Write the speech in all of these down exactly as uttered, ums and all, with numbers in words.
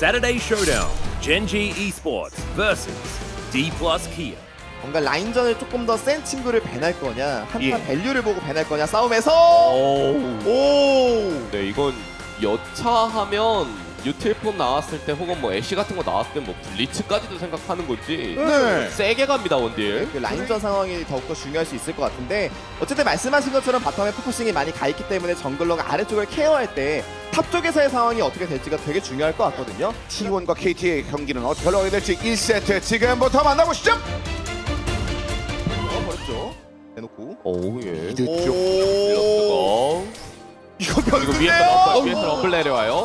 Saturday Showdown, Gen.G Esports versus D 플러스 Kia. 뭔가 라인전을 조금 더 센 친구를 배날 거냐, 한타 예. 밸류를 보고 배날 거냐 싸움에서 오. 오! 네, 이건 여차하면 뉴틸폰 나왔을 때 혹은 뭐 애쉬 같은 거 나왔을 때 뭐 블리츠까지도 생각하는 거지. 네. 세게 갑니다, 원딜. 그 라인전 상황이 더욱더 중요할 수 있을 것 같은데 어쨌든 말씀하신 것처럼 바텀에 포커싱이 많이 가 있기 때문에 정글러가 아래쪽을 케어할 때 탑 쪽에서의 상황이 어떻게 될지가 되게 중요할 것 같거든요. 티 원과 케이티의 경기는 어떻게 흘러가게 될지 일 세트 지금부터 만나보시죠. 어, 버렸죠. 대놓고. 오, 예. 미드 쪽 어. 이거 이거 위에서 변수인데요? 러플, 위에서 러플 내려와요.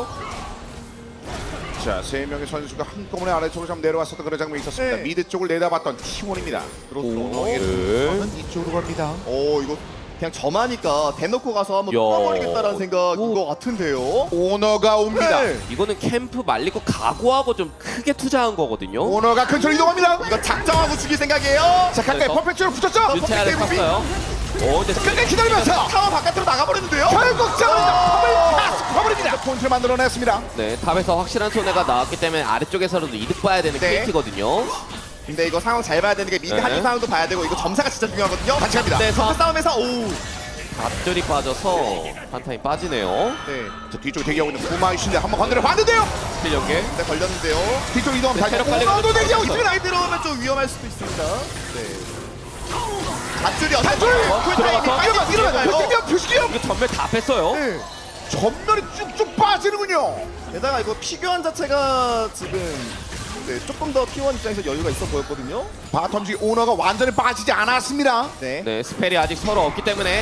자, 세 명의 선수가 한꺼번에 아래쪽으로 좀 내려왔었던 그런 장면이 있었습니다. 네. 미드 쪽을 내다봤던 티 원입니다. 그렇죠. 네. 저는 이쪽으로 갑니다. 오, 이거 그냥 저마니까 대놓고 가서 한번 야. 뚫어버리겠다라는 생각인 것 같은데요. 오너가 옵니다. 네. 이거는 캠프 말리고 각오하고 좀 크게 투자한 거거든요. 오너가 근처로 이동합니다. 이거 작정하고 죽일 생각이에요. 자, 가까이 그래서? 퍼펙트로 붙였죠. 유태아를 퍼펙트 탔어요. 오, 근데 끝까지 기다리면서 타워 바깥으로 나가버렸는데요. 결국 잡아낸다. 팝을 패스 퍼버립니다. 포인트를 만들어냈습니다. 네, 탑에서 확실한 손해가 나왔기 때문에 아래쪽에서라도 이득 봐야 되는 네. 케이티거든요. 근데 이거 상황 잘 봐야 되는 게 미드 네. 한타 상황도 봐야 되고 이거 점사가 진짜 중요하거든요. 같이 갑니다. 네, 점사 싸움에서 오. 갑절이 빠져서 한타임 빠지네요. 네. 자, 뒤쪽에 대기하고 있는 구마이신데 한번 건드려 봤는데요. 스킬 연계. 네, 걸렸는데요. 뒤쪽 이동하면 네, 체력 다시 관리가 오너도 좀 대기하고 있어요. 있습니다. 라인 들어오면 좀 위험할 수도 있습니다. 네. 밧줄이 어떻게 밧줄! 쿨타임이 들어가서 빨리 일어나요. 표시경 표시경. 이거 전멸 다 뺐어요. 네. 전멸이 쭉쭉 빠지는군요. 게다가 이거 피규어 자체가 지금 네, 조금 더 티 원 입장에서 여유가 있어 보였거든요. 바텀지 오너가 완전히 빠지지 않았습니다. 네. 네, 스펠이 아직 서로 없기 때문에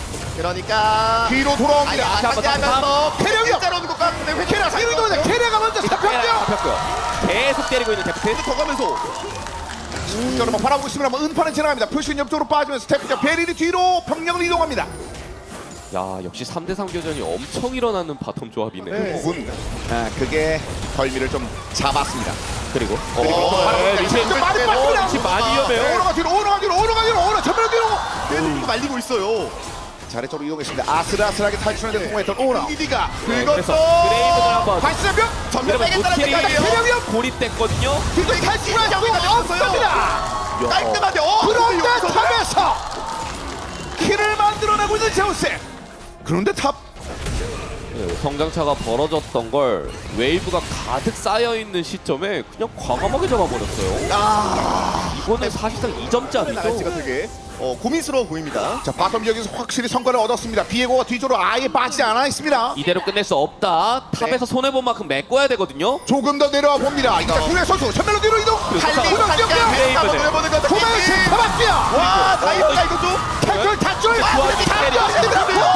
그러니까 뒤로 아니 돌아옵니다. 안 잠깐, 하면서 체력이요. 캐로 오는 것 같은데 왜 캐리가 뒤로 이동합니다. 캐리가 먼저 잡혔고요. 잡혔고요. 계속 때리고 있는 데프트. 더 가면서 여러분 바라보고 있습니다. 뭐 은파는 지나갑니다. 표시는 옆쪽으로 빠지면서 스태프가 베릴이 뒤로 병력을 이동합니다. 야, 역시 삼 대 삼 교전이 엄청 일어나는 바텀 조합이네. 네. 부분 아, 그게 덜미를 좀 잡았습니다. 그리고 그리고 어, 바로 네, 리신 리신 좀 많이 어, 빠집니다. 리신 많이 위험해요. 오너가 뒤로 오너가 뒤로 오너가 뒤로 오너 전면 뒤로 계속 말리고 있어요. 자, 아래쪽으로 이동했습니다. 아슬아슬하게 탈출하는 데 성공했던 오너 이디가 네, 긁었죠. 그래서 그레이브를 한번 발사병 전면 그러면 빼겠다는 노틸이 생각이에요. 체력이요. 고립됐거든요. 뒤쪽에 탈출할 여기가 수가 없어요. 없습니다. 깔끔하게 어! 그런데 여기서 탑에서 킬을 만들어내고 있는 제우스. 그런데 탑 네, 성장차가 벌어졌던 걸 웨이브가 가득 쌓여있는 시점에 그냥 과감하게 잡아버렸어요. 아, 이거는 사실상 이 점짜리죠. 날씨가 되게 어, 고민스러워 보입니다. 자, 바텀 지역에서 확실히 성과를 얻었습니다. 비에고가 뒤쪽으로 아예 빠지지 않아 있습니다. 이대로 끝낼 수 없다. 탑에서 손해본 만큼 메꿔야 되거든요. 조금 더 내려와 봅니다. 이제 구례 선수 전면으로 뒤로 이동. 달리고 우정 달리고 뛰어요. 한번 보내보는 것 같은 구마이신 느낌. 잡았고요. 와, 다이브가 이거 좀 탈출 탈출. 좋아하는 캐리어.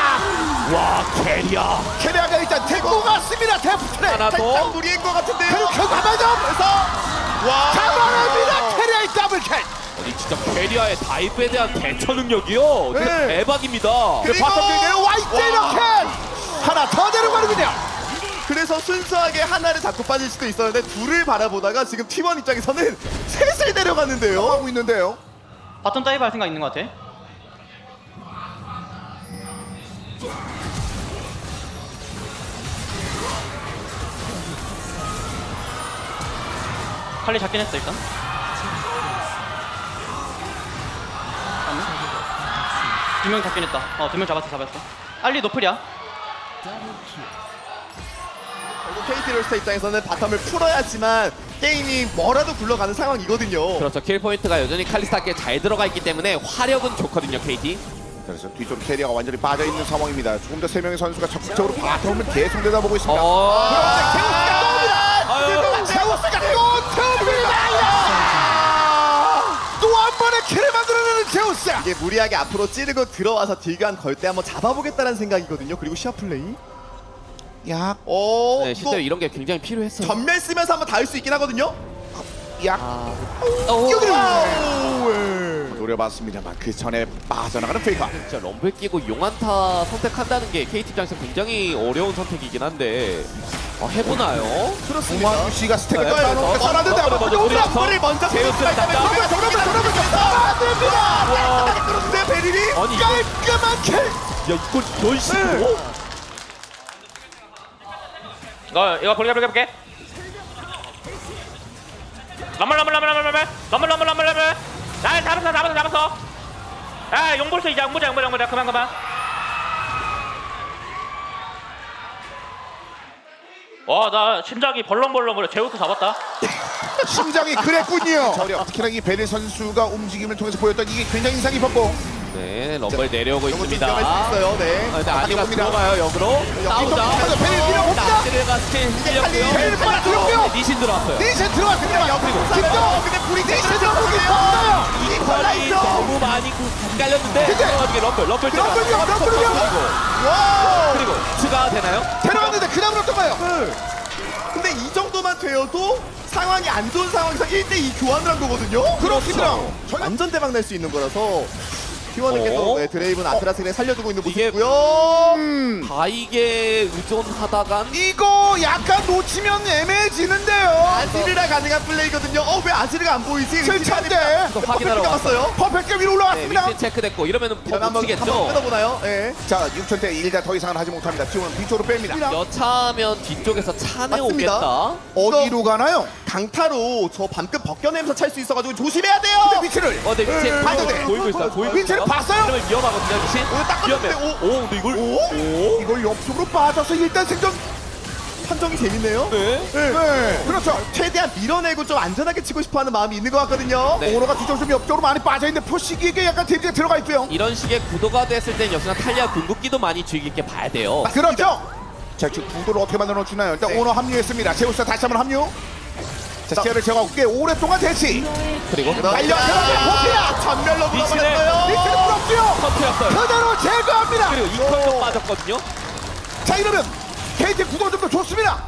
와, 캐리아. 캐리아가 일단 데리고 갔습니다. 데프트레. 하나 살짝 더. 무리인 것 같은데요. 그리고 결국 한번 더. 그래서 와, 잡아냅니다. 캐리아의 더블 킬. 아니 진짜 캐리아의 다이브에 대한 대처 능력이요. 진짜 네. 대박입니다. 그리고- 바텀 지역에 와이트 와. 킬. 하나 더 데려가는군요. 그래서 순수하게 하나를 잡고 빠질 수도 있었는데 둘을 바라보다가 지금 티 원 입장에서는 셋을 데려갔는데요. 하고 있는데요. 바텀 다이브 할 생각 있는 것 같아. 칼리 잡긴 했어 일단. 두 명 잡긴 했다. 어, 두 명 잡았어, 잡았어. 알리 노플이야. 결국 케이티 롤스터 입장에서는 바텀을 풀어야지만 게임이 뭐라도 굴러가는 상황이거든요. 그렇죠. 킬 포인트가 여전히 칼리스타께 잘 들어가 있기 때문에 화력은 좋거든요, 케이티. 그래서 뒤쪽 캐리아가 완전히 빠져 있는 상황입니다. 조금 더 세 명의 선수가 적극적으로 바텀을 계속 내다보고 있습니다. 어. 제우스가 떠옵니다. 아유. 제우스가 또 태웁니다. 또 한 번의 킬을 만들어내는 제우스. 이게 무리하게 앞으로 찌르고 들어와서 딜간 걸 때 한번 잡아보겠다는 생각이거든요. 그리고 시야 플레이. 약, 어, 네, 또 실제로 이런 게 굉장히 필요했어요. 전멸 쓰면서 한번 닿을 수 있긴 하거든요. 약. 어. 와우, 예. 노려봤습니다만 그 전에 빠져나가는 페이커. 진짜 럼블 끼고 용안타 선택한다는 게 케이티 입장에서 굉장히 어려운 선택이긴 한데 어, 해보나요? 그렇습니다. 오만주 씨가 스택을 네, 빼놓고 그래서 잘하는데 먼저 아마 먼저 오라 들어가서 골을 먼저 제우스를 잡자. 정말 정말 정말 정말 됩니다. 깔끔하게 끌었는데 베릴이 아니 이거 깔끔한 킬. 야 이걸 이런 식으로? 이거 이거 볼게 볼게 볼게. 럼블 럼블 럼블 럼블 럼블 럼블 럼블 럼블 럼블. 야 잡았어 잡았어 잡았어. 야 용볼수 이제 용보자 용보자 용보자 그만 그만. 와나 심장이 벌렁벌렁거려. 제우스 잡았다. 심장이 그랬군요. 특히나 이 베리 선수가 움직임을 통해서 보였던 이게 굉장히 인상 깊었고. 네, 럼블 내려오고 이거 좀 있습니다. 위험할 수 있어요. 네. 아, 근데 아니가 봅니다. 들어가요 역으로. 싸우자. 베리 밀어봅니다. 아지르가 스킬 밀렸고요. 베리 빨리 들어오고요. 니신 들어왔어요. 니신 들어왔습니다. 그리고 김정 근데 불이 니신 잘 들어오기 들어오네요. 없어요. 이퀄이 너무 많이 깔렸는데 근데 들어가게 럼블 럼블 들어가. 럼블이요, 럼블이요. 그리고 와. 그리고 추가 되나요? 데려왔는데 그 다음은 어떤가요? 근데 이 정도만 되어도 상황이 안 좋은 상황에서 일 대 이 교환을 한 거거든요. 그렇습니다. 완전 대박 낼 수 있는 거라서 팀원에게 또 어? 네, 드레이브는 아트라스를 살려주고 있는 이게- 모습이고요. 음. 바이게 의존하다간 이거 약간 놓치면 애매해지는데요. 아지르라 가능한 플레이거든요. 어, 왜 아지르가 안 보이지? 실차인데 이거 확인하러 갔어요. 퍼펙트 위로 네, 올라왔습니다. 위치 체크됐고 이러면은 더 한번 한번 붙이겠죠. 끊어보나요? 예. 자, 육천 대 일단 더 이상은 하지 못합니다. 지금은 뒤쪽으로 뺍니다. 여차하면 뒤쪽에서 차내 맞습니다. 오겠다. 어디로 가나요? 강타로 저 방금 벗겨내면서 찰 수 있어가지고 조심해야 돼요. 근데 위치를 어, 네, 위치 음, 봐도 돼. 보이고 있어요. 보이고 위치를 있어요. 봤어요? 이러면 위험하거든요, 미신. 오늘 딱 위험해. 걸렸는데, 오, 근데 이걸 오? 오? 이걸 옆쪽으로 빠져서 일단 생존. 판정이 재밌네요. 네. 네. 그렇죠. 최대한 밀어내고 좀 안전하게 치고 싶어하는 마음이 있는 것 같거든요. 네. 오로가 뒤쪽으로 좀 옆쪽으로 많이 빠져있는데 표시기에게 약간 데미지가 들어가 있고요. 이런 식의 구도가 됐을 땐 역시나 탈리아 궁극기도 많이 주의 깊게 봐야 돼요. 그렇죠. 자, 지금 구도를 어떻게 만들어 주나요? 일단 네. 오너 합류했습니다. 제우스가 다시 한번 합류. 자, 시야를 제거하고 꽤 오랫동안 대치. 그리고 달려 들어갑니다. 전멸로 미신을- 물어버렸어요. 리트를 풀었고요. 터트렸어요. 그대로 제거합니다. 그리고 이퀄도 빠졌거든요. 자, 이러면 케이티 구도가 좀 더 좋습니다.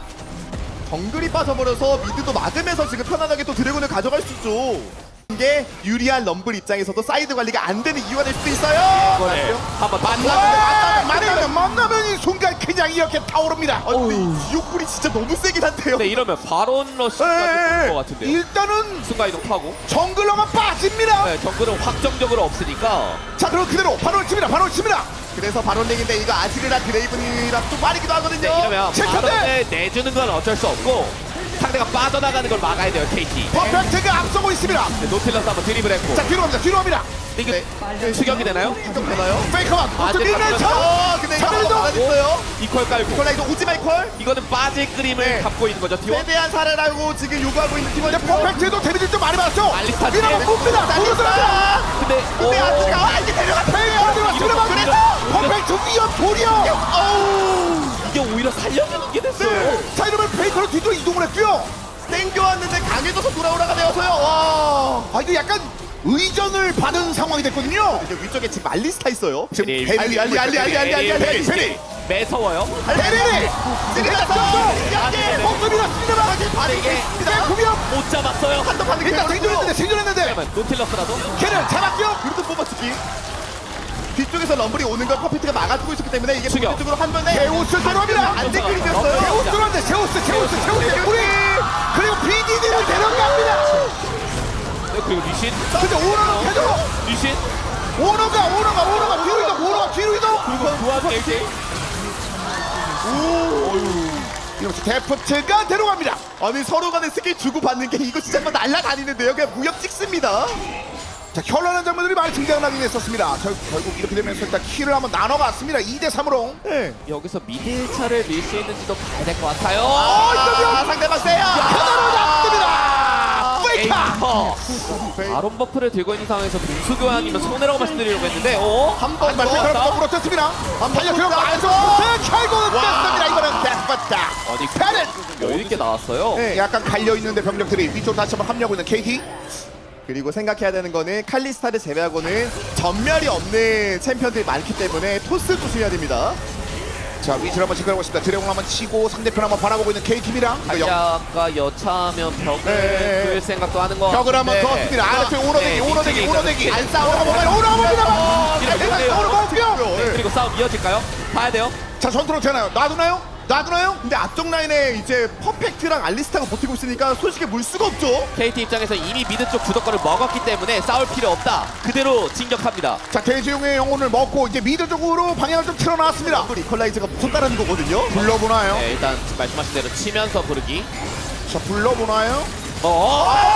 정글이 빠져버려서 미드도 막으면서 지금 편안하게 또 드래곤을 가져갈 수 있죠. 이게 유리한 럼블 입장에서도 사이드 관리가 안 되는 이유가 될 수도 있어요. 네. 한번 만나면 만나면 만나면 만나면 이 순간 그냥 이렇게 타오릅니다. 아, 근데 이 지옥불이 진짜 너무 세긴 한데요. 네, 이러면 바론 러시까지 예, 볼것 같은데요. 일단은 순간이동 타고. 정글러가 빠집니다. 네, 정글은 확정적으로 없으니까. 자, 그럼 그대로 바로 칩니다. 바로 칩니다. 그래서 바론링인데 이거 아지르라 드레이븐이랑 또 빠르기도 하거든요. 네, 이러면 칠천대! 바론을 내주는 건 어쩔 수 없고 상대가 빠져나가는 걸 막아야 돼요, 케이티. 퍼펙트가 앞서고 있습니다. 네, 노틸러스 한번 드리블 했고. 자, 뒤로 갑니다. 뒤로 갑니다. 이게 네. 추격이 되나요? 이쪽 되나요? 페이커만 아, 모두 네, 밀면서 어, 근데 이거 자밀도! 한번 받아줬어요. 이퀄 깔고. 이퀄라 이거 오지마 이퀄. 이거는 빠질 그림을 네. 갖고 있는 거죠, 티원. 최대한 살아라고 지금 요구하고 있는 팀원. 근데 퍼펙트도 데미지 좀 많이 받았죠. 알리스타 밀어서 뒤에. 굽니다. 모두 들어갑니다. 근데 근데 오. 아지르가 아, 이게 데려가. 페이커가 들어갑니다. 이거- 퍼펙트 위협 도리어. 어우. 이게 오히려 살려주는 게 됐어요. 자, 이러면 페이커로 뒤로 이동을 했고요. 땡겨왔는데 강해져서 돌아오라가 되어서요. 와. 아, 이거 약간 의전을 받은 상황이 됐거든요. 이제 위쪽에 지금 알리스타 있어요. 지금 베리, 베리, 알리 알리 알리 알리 알리 알리 알리 베리, 베리. 매서워요. 베리리. 찌르다 네. 목소리 났습니다만 이게 네, 구비업. 못 잡았어요. 한도 받는 일단 생존했는데 생존했는데 그러면 노틸러스라도 걔를 잡았죠. 그래도 뽑아치기. 뒤쪽에서 럼블이 오는 걸 퍼펙트가 막아주고 있었기 때문에 이게 추격. 본격적으로 한 번에 제우스 들어갑니다. 안 된 그림이 럼블. 됐어요. 제우스 들어왔는데 제우스 제우스 제우스 우리 그리고 비디디를 데려갑니다. 네, 그리고 리신, 근데 오너는 계속 리신 오너가 오너가 오너가 뒤로 이동 오너가 뒤로 이동. 그리고 구하고 엘제이. 이러면서 데프트가 데려갑니다. 아니 서로 간에 스킬 주고 받는 게 이거 진짜 막 날라다니는데요. 그냥 무협 찍습니다. 자, 현란한 장면들이 많이 등장하긴 했었습니다. 결, 결국 이렇게 되면서 일단 키를 한번 나눠봤습니다. 이 대 삼으로. 네. 여기서 미드 일 차를 밀 수 있는지도 봐야 될 것 같아요. 아, 상대방 세요. 하나로 잡습니다. 페이카. 에이퍼. 바론 버프를 들고 있는 상황에서 동수 교환이면 손해라고 말씀드리려고 했는데, 어? 한번 한발 더. 페이카로 거꾸로 떴습니다. 달려 들어가 안에서 결국은 뺐습니다. 이번엔 데프트. 아니, 패는 여유 있게 나왔어요. 네. 약간 갈려 있는데 병력들이 위쪽으로 다시 한번 합류하고 있는 케이티. 그리고 생각해야 되는 거는 칼리스타를 제외하고는 전멸이 없는 챔피언들이 많기 때문에 토스 조심해야 됩니다. 자, 위치를 한번 체크하고 있습니다. 드래곤 한번 치고 상대편 한번 바라보고 있는 K팀이랑 탈리아가 여차하면 벽을 네. 뚫을 생각도 하는 거 벽을 한번 같은데. 더 씁니다. 아래쪽에 오너대기, 네, 오너대기, 이쪽에 오너대기. 있는 안 싸우고 보면 오너 봅니다. 이러면 오너 먹고요. 네, 그리고 싸움 이어질까요? 봐야 돼요. 자, 전투로 되나요? 놔두나요? 놔두나요? 근데 앞쪽 라인에 이제 퍼펙트랑 알리스타가 버티고 있으니까 솔직히 물 수가 없죠. 케이티 입장에서 이미 미드 쪽 주도권을 먹었기 때문에 싸울 필요 없다. 그대로 진격합니다. 자, 대지용의 영혼을 먹고 이제 미드 쪽으로 방향을 좀 틀어놨습니다. 럼블 이퀄라이저가 무섭다는 거거든요. 불러보나요? 네, 일단 말씀하신 대로 치면서 부르기. 자, 불러보나요? 어?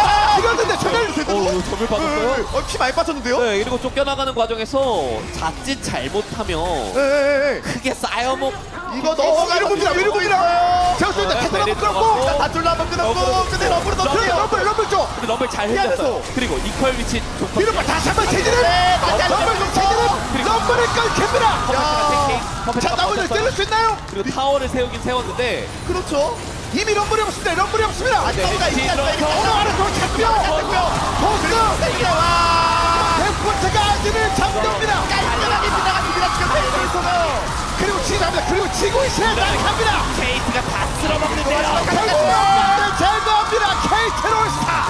밀었는데 제대로 어, 점을 받았어요? 어, 피 많이 빠졌는데요? 네, 그리고 쫓겨나가는 과정에서 자칫 잘못하면 예, 예, 예. 크게 쌓여먹. 이거 어, 넘어가요. 위로 봅니다. 위로 봅니다. 제우스인데 네, 태클 한번 베리 끌었고. 들어갔고. 자, 다툴라 한번 끊었고, 근데 러브로 그래, 넣었어요. 럼블, 럼블 쪽. 근데 럼블 잘 피하면서. 흘렸어요. 그리고 이퀄 위치 좋고. 위로 봐. 다시 한번 체질을. 네, 다시 럼블 한번 쪽 체질을. 럼블을 끊깁니다. 야, 자, 나머지 찔릴 수 있나요? 그리고 타워를 세우긴 세웠는데 그렇죠. 이미 럼블이 없습니다. 럼블이 없습니다. 아, 가 있지 않습니까? 어, 알아서 잡혀. 도스. 이게 와. 데프트가 아직을 잡습니다. 깔끔하게 지나갔습니다. 지금 페이스에서는. 그리고 치고합니다. 그리고 치고 있어요. 나갑니다. 케이트가 다 쓸어먹는데요. 결국은 제거합니다. 케이트 롤스타.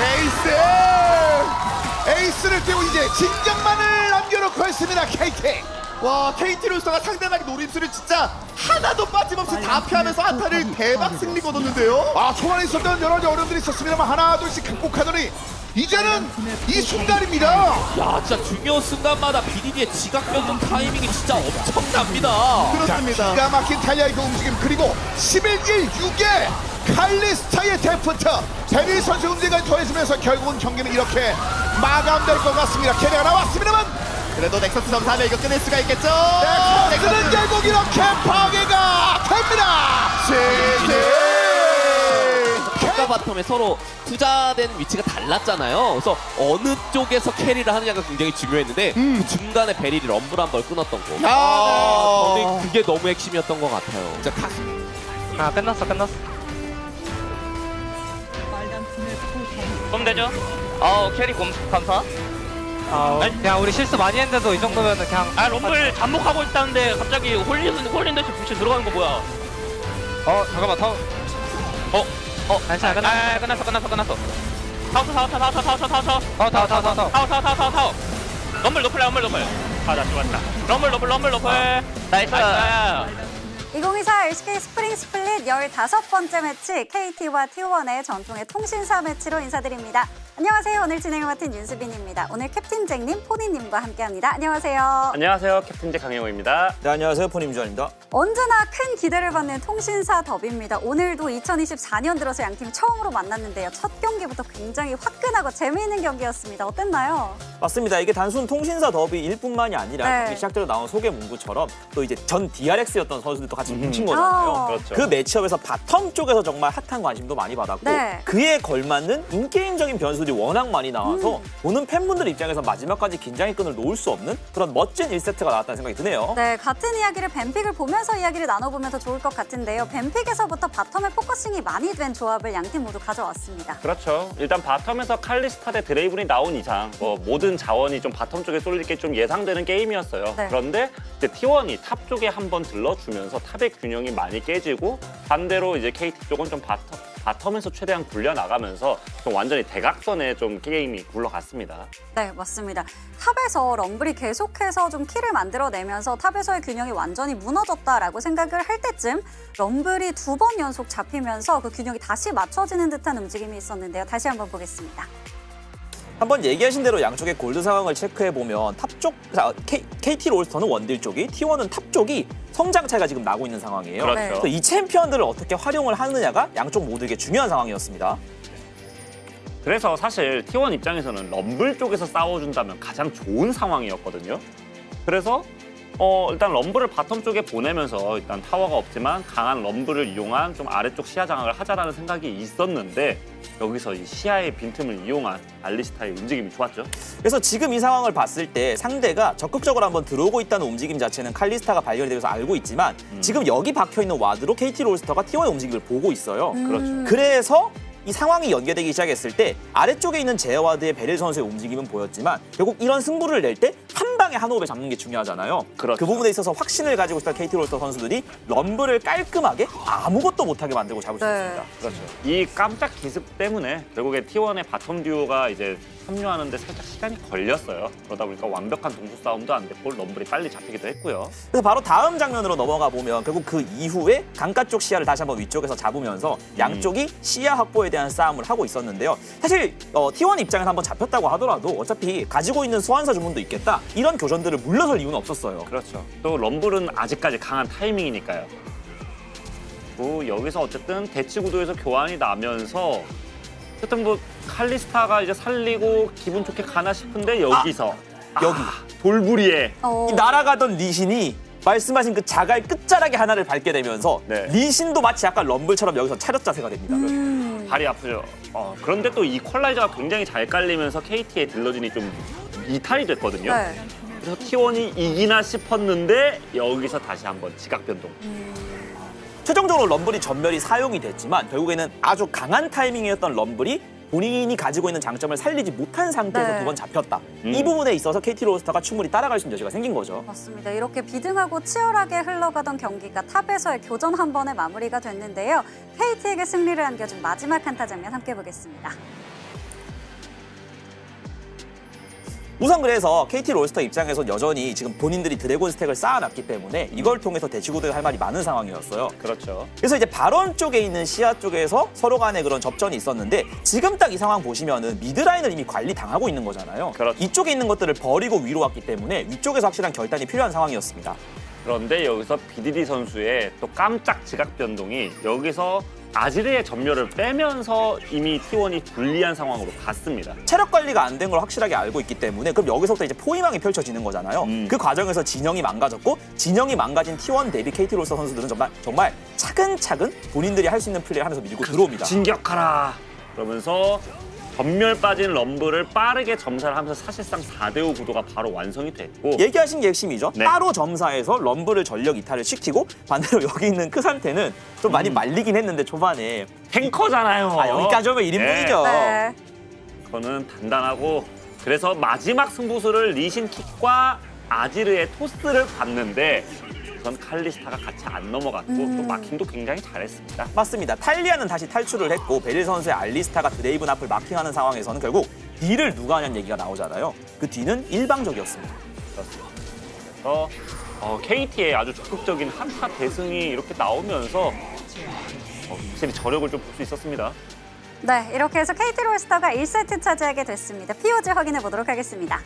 에이스. 에이스를 띄고 이제 진정만을 남겨놓고 있습니다. 케이티. 와, 케이티 롤스터가 상대방의 노림수를 진짜 하나도 빠짐없이 다 피하면서 한타를 대박 승리 거뒀는데요. 아, 초반에 있었던 여러 가지 어려움들이 있었습니다만 하나 둘씩 극복하더니 이제는 이 순간입니다. 야, 진짜 중요 순간마다 비디디의 지각 변동 타이밍이 진짜 엄청납니다. 그렇습니다. 기가 막힌 탈리아의 그 움직임 그리고 십일 일 육에 칼리스타의 데프트 베리 선수 움직임을 더해주면서 결국은 경기는 이렇게 마감될 것 같습니다. 캐리가 나왔습니다만 그래도 넥서스 점삼에 이거 끝낼 수가 있겠죠. 넥서스는 결국 이렇게 파괴가 됩니다. 제제 탑과 바텀에 서로 투자된 위치가 달랐잖아요. 그래서 어느 쪽에서 캐리를 하느냐가 굉장히 중요했는데 그 중간에 베리를 럼블 한 번 끊었던 거. 야. 아, 저는 그게 너무 핵심이었던 것 같아요. 진짜 각... 아 끝났어 끝났어. 그럼 되죠? 어 캐리 곰 감사. 아, 그냥 우리 실수 많이 했는데도 이 정도면은 그냥 아 럼블 잠복하고 있다는데 갑자기 홀린 홀린 듯이 부시 들어가는 거 뭐야? 어 잠깐만 타워 어? 어? 괜찮아, 아, 끝났어. 아, 끝났어 끝났어 끝났어. 타워 타워 타워 타워 타워 타워 타워 타워 어 타워 타워 타워 타워 타워 타워 타워 타워 타워. 럼블 높을 럼블 높을. 아나 죽었다. 럼블 높을 럼블 높을. 나이스. 이천이십사 엘씨케이 스프링 스플릿 열다섯 번째 매치 케이티와 티원의 전통의 통신사 매치로 인사드립니다. 안녕하세요. 오늘 진행을 맡은 윤수빈입니다. 오늘 캡틴 잭님, 포니님과 함께합니다. 안녕하세요. 안녕하세요. 캡틴 잭 강영호입니다. 네, 안녕하세요. 포니임주환입니다. 언제나 큰 기대를 받는 통신사 더비입니다. 오늘도 이천이십사 년 들어서 양팀 처음으로 만났는데요. 첫 경기부터 굉장히 화끈하고 재미있는 경기였습니다. 어땠나요? 맞습니다. 이게 단순 통신사 더비일 뿐만이 아니라 네. 경기 시작대로 나온 소개 문구처럼 또 이제 전 디알엑스였던 선수들도 같이 뭉친 거잖아요. 어. 그렇죠. 그 매치업에서 바텀 쪽에서 정말 핫한 관심도 많이 받았고 네. 그에 걸맞는 인게임적인 변수들이 워낙 많이 나와서 음. 보는 팬분들 입장에서 마지막까지 긴장의 끈을 놓을 수 없는 그런 멋진 일 세트가 나왔다는 생각이 드네요. 네, 같은 이야기를 뱀픽을 보면서 이야기를 나눠보면 더 좋을 것 같은데요. 뱀픽에서부터 바텀에 포커싱이 많이 된 조합을 양팀 모두 가져왔습니다. 그렇죠. 일단 바텀에서 칼리스타 대 드레이븐이 나온 이상 뭐 모든 자원이 좀 바텀 쪽에 쏠릴 게 좀 예상되는 게임이었어요. 네. 그런데 이제 티원이 탑 쪽에 한번 들러주면서 탑의 균형이 많이 깨지고 반대로 이제 케이티 쪽은 좀 바텀 바텀에서 최대한 굴려나가면서 좀 완전히 대각선에 좀 게임이 굴러갔습니다. 네, 맞습니다. 탑에서 럼블이 계속해서 좀 킬을 만들어내면서 탑에서의 균형이 완전히 무너졌다라고 생각을 할 때쯤 럼블이 두 번 연속 잡히면서 그 균형이 다시 맞춰지는 듯한 움직임이 있었는데요. 다시 한번 보겠습니다. 한번 얘기하신 대로 양쪽의 골드 상황을 체크해보면 탑쪽, 케이티 롤스터는 원딜 쪽이, 티원은 탑 쪽이 성장 차이가 지금 나고 있는 상황이에요. 그렇죠. 그래서 이 챔피언들을 어떻게 활용을 하느냐가 양쪽 모두에게 중요한 상황이었습니다. 그래서 사실 티원 입장에서는 럼블 쪽에서 싸워준다면 가장 좋은 상황이었거든요. 그래서 어 일단 럼블을 바텀 쪽에 보내면서 일단 타워가 없지만 강한 럼블을 이용한 좀 아래쪽 시야 장악을 하자라는 생각이 있었는데 여기서 이 시야의 빈틈을 이용한 알리스타의 움직임이 좋았죠. 그래서 지금 이 상황을 봤을 때 상대가 적극적으로 한번 들어오고 있다는 움직임 자체는 칼리스타가 발견이 되면서 알고 있지만 음. 지금 여기 박혀있는 와드로 케이티 롤스터가 티원의 움직임을 보고 있어요. 음. 그렇죠. 그래서 이 상황이 연계되기 시작했을 때 아래쪽에 있는 제어와드의 베릴 선수의 움직임은 보였지만 결국 이런 승부를 낼 때 한 방에 한 호흡에 잡는 게 중요하잖아요. 그렇죠. 그 부분에 있어서 확신을 가지고 있던 케이티 롤스터 선수들이 럼블을 깔끔하게 아무것도 못하게 만들고 잡을 수 네. 있습니다. 그렇죠. 이 깜짝 기습 때문에 결국에 티원의 바텀 듀오가 이제 합류하는데 살짝 시간이 걸렸어요. 그러다 보니까 완벽한 동수 싸움도 안 됐고 럼블이 빨리 잡히기도 했고요. 그래서 바로 다음 장면으로 넘어가 보면 결국 그 이후에 강가 쪽 시야를 다시 한번 위쪽에서 잡으면서 양쪽이 시야 확보에 대한 싸움을 하고 있었는데요. 사실 어, 티원 입장에서 한번 잡혔다고 하더라도 어차피 가지고 있는 소환사 주문도 있겠다. 이런 교전들을 물러설 이유는 없었어요. 그렇죠. 또 럼블은 아직까지 강한 타이밍이니까요. 뭐 여기서 어쨌든 대치 구도에서 교환이 나면서 어쨌든 뭐 칼리스타가 이제 살리고 기분 좋게 가나 싶은데 여기서 아, 여기. 돌부리에 어. 이 날아가던 리신이 말씀하신 그 자갈 끝자락의 하나를 밟게 되면서 네. 리신도 마치 약간 럼블처럼 여기서 차렷 자세가 됩니다. 음. 발이 아프죠. 어, 그런데 또 이퀄라이저가 굉장히 잘 깔리면서 케이티의 딜러진이 좀 이탈이 됐거든요. 네. 그래서 티원이 이기나 싶었는데 여기서 다시 한번 지각 변동. 최종적으로 럼블이 전멸이 사용이 됐지만 결국에는 아주 강한 타이밍이었던 럼블이 본인이 가지고 있는 장점을 살리지 못한 상태에서 네. 두 번 잡혔다. 음. 이 부분에 있어서 케이티 로스터가 충분히 따라갈 수 있는 여지가 생긴 거죠. 맞습니다. 이렇게 비등하고 치열하게 흘러가던 경기가 탑에서의 교전 한 번에 마무리가 됐는데요. 케이티에게 승리를 안겨준 마지막 한타 장면 함께 보겠습니다. 우선 그래서 케이티 롤스터 입장에서 여전히 지금 본인들이 드래곤 스택을 쌓아놨기 때문에 이걸 통해서 대치고대가 할 말이 많은 상황이었어요. 그렇죠. 그래서 이제 발언 쪽에 있는 시야 쪽에서 서로 간에 그런 접전이 있었는데 지금 딱 이 상황 보시면은 미드라인을 이미 관리 당하고 있는 거잖아요. 그렇죠. 이쪽에 있는 것들을 버리고 위로 왔기 때문에 위쪽에서 확실한 결단이 필요한 상황이었습니다. 그런데 여기서 비디디 선수의 또 깜짝 지각 변동이 여기서 아지르의 전멸을 빼면서 이미 티원이 불리한 상황으로 갔습니다. 체력 관리가 안 된 걸 확실하게 알고 있기 때문에 그럼 여기서부터 이제 포위망이 펼쳐지는 거잖아요. 음. 그 과정에서 진영이 망가졌고 진영이 망가진 티원 대비 케이티 로스터 선수들은 정말 정말 차근차근 본인들이 할 수 있는 플레이를 하면서 밀고 들어옵니다. 진격하라! 그러면서 전멸 빠진 럼블을 빠르게 점사를 하면서 사실상 사 대 오 구도가 바로 완성이 됐고 얘기하신 게 핵심이죠. 네. 따로 점사해서 럼블을 전력 이탈을 시키고 반대로 여기 있는 크산테는 좀 많이 음. 말리긴 했는데 초반에 탱커잖아요. 아 여기까지 오면 일 인분이죠. 네. 그거는 단단하고 그래서 마지막 승부수를 리신 킥과 아지르의 토스를 봤는데 우선 칼리스타가 같이 안 넘어갔고 음. 또 마킹도 굉장히 잘했습니다. 맞습니다. 탈리아는 다시 탈출을 했고 베릴 선수의 알리스타가 드레이븐 앞을 마킹하는 상황에서는 결국 딜을 누가 하냐는 얘기가 나오잖아요. 그 뒤는 일방적이었습니다. 그렇습니다. 그래서 어, 케이티의 아주 적극적인 한타 대승이 이렇게 나오면서 어, 확실히 저력을 좀 볼 수 있었습니다. 네, 이렇게 해서 케이티 롤스터가 일 세트 차지하게 됐습니다. 피오지 확인해 보도록 하겠습니다.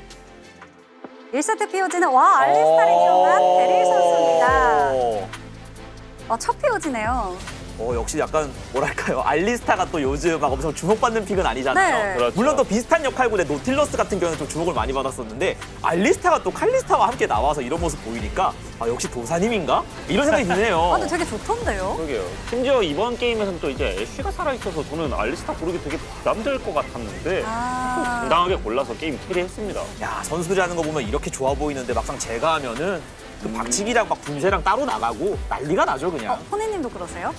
일 세트 피오지는 와, 알리스타를 이용한 베릴 선수입니다. 어, 첫 피오지네요. 어, 역시 약간 뭐랄까요. 알리스타가 또 요즘 막 엄청 주목받는 픽은 아니잖아요. 네. 그렇죠. 물론 또 비슷한 역할군의 노틸러스 같은 경우는 좀 주목을 많이 받았었는데 알리스타가 또 칼리스타와 함께 나와서 이런 모습 보이니까 아, 역시 도사님인가? 이런 생각이 드네요. 아, 근데 되게 좋던데요? 그러게요. 심지어 이번 게임에서는 또 이제 애쉬가 살아있어서 저는 알리스타 고르기 되게 부담될 것 같았는데 아. 당당하게 골라서 게임 캐리했습니다. 야, 선수들이 하는 거 보면 이렇게 좋아 보이는데 막상 제가 하면은 그 박치기랑 막 분쇄랑 따로 나가고 난리가 나죠 그냥. 어, 포니님도 그러세요?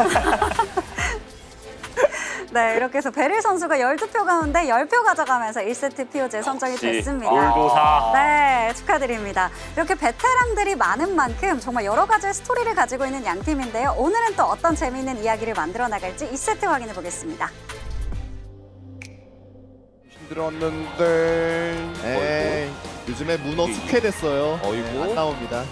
네, 이렇게 해서 베릴 선수가 열두 표 가운데 십 표 가져가면서 일 세트 피오지에 선정이 역시 됐습니다. 돌도사. 네, 축하드립니다. 이렇게 베테랑들이 많은 만큼 정말 여러 가지의 스토리를 가지고 있는 양 팀인데요. 오늘은 또 어떤 재미있는 이야기를 만들어 나갈지 이 세트 확인해 보겠습니다. 힘들었는데. 에이, 요즘에 문어 숙회됐어요. 어이구. 안 나옵니다.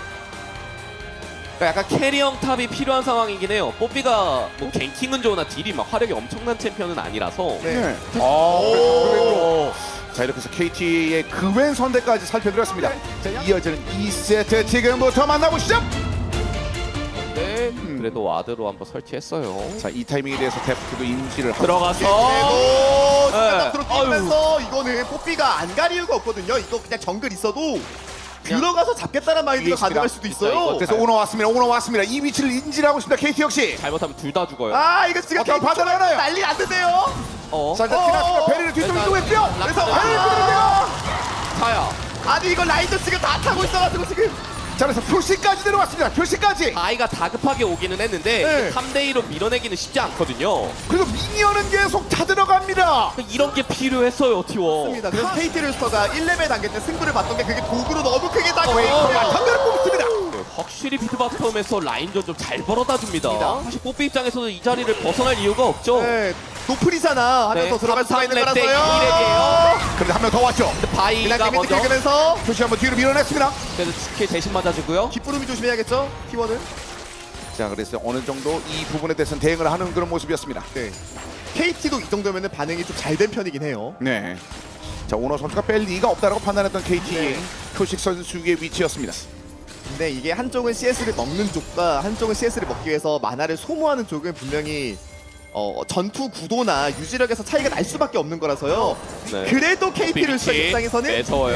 그러니까 약간 캐리형 탑이 필요한 상황이긴 해요. 뽀삐가 뭐 갱킹은 좋으나 딜이 막 화력이 엄청난 챔피언은 아니라서. 네. 아, 그래도 자, 이렇게 해서 케이티의 그웬 선대까지 살펴드렸습니다. 자, 이어지는 이 세트 지금부터 만나보시죠. 네, 그래도 와드로 한번 설치했어요. 자, 이 타이밍에 대해서 데프트도 인지를 하고 들어가서 그리고 네. 들어가면서 이거는 뽀삐가 안 갈 이유가 없거든요. 이거 그냥 정글 있어도 들어가서 잡겠다는 마인드가 가능할 수도 있어요. 그래서 오너 왔습니다. 오너 왔습니다. 이 위치를 인지를 하고 있습니다. 케이티 역시. 잘못하면 둘 다 죽어요. 아, 이거 지금 어떤 케이티 판단을 하나요? 난리 났는데요. 어, 자, 일단 지났습니다. 베리를 뒤쪽으로 일단 이동했고요. 그래서 락카드. 베릴 그대로인데요. 타야. 아니 이거 라인도 지금 다 타고 있어가지고 지금. 자, 그래서 표시까지 내려왔습니다. 표시까지. 아이가 다급하게 오기는 했는데 네. 삼 대 이로 밀어내기는 쉽지 않거든요. 그리고 미니언은 계속 다 들어갑니다. 이런 게 필요했어요, 티워. 맞습니다. 그래서 케이티 롤스터가 일 레벨 단계 때 승부를 봤던 게 그게 도구로 너무 크게 어, 다가와요. 한대를 뽑습니다. 네, 확실히 비드바텀에서 라인전 좀 잘 벌어다 줍니다. 사실 뽀삐 입장에서는 이 자리를 벗어날 이유가 없죠. 네, 노플이잖아 하면서 네, 들어갈 수가 있는 삼, 삼, 거라서요. 일액이에요. 그런데 한 명 더 왔죠. 근데 그냥 바이가 데미지 먼저 긁으면서 표시 한번 뒤로 밀어냈습니다. 그래서 스킬 대신 맞아주고요. 깃부름이 조심해야겠죠? 티원은. 자, 그래서 어느 정도 이 부분에 대해서는 대응을 하는 그런 모습이었습니다. 네. 케이티도 이 정도면 반응이 좀 잘 된 편이긴 해요. 네. 자, 오너 선수가 뺄 리가 없다라고 판단했던 케이티 네. 표식 선수의 위치였습니다. 근데 이게 한쪽은 씨에스를 먹는 쪽과 한쪽은 씨에스를 먹기 위해서 만화를 소모하는 쪽은 분명히 어, 전투 구도나 유지력에서 차이가 날 수밖에 없는 거라서요. 네. 그래도 케이티를 비비치 입장에서는 매서워요.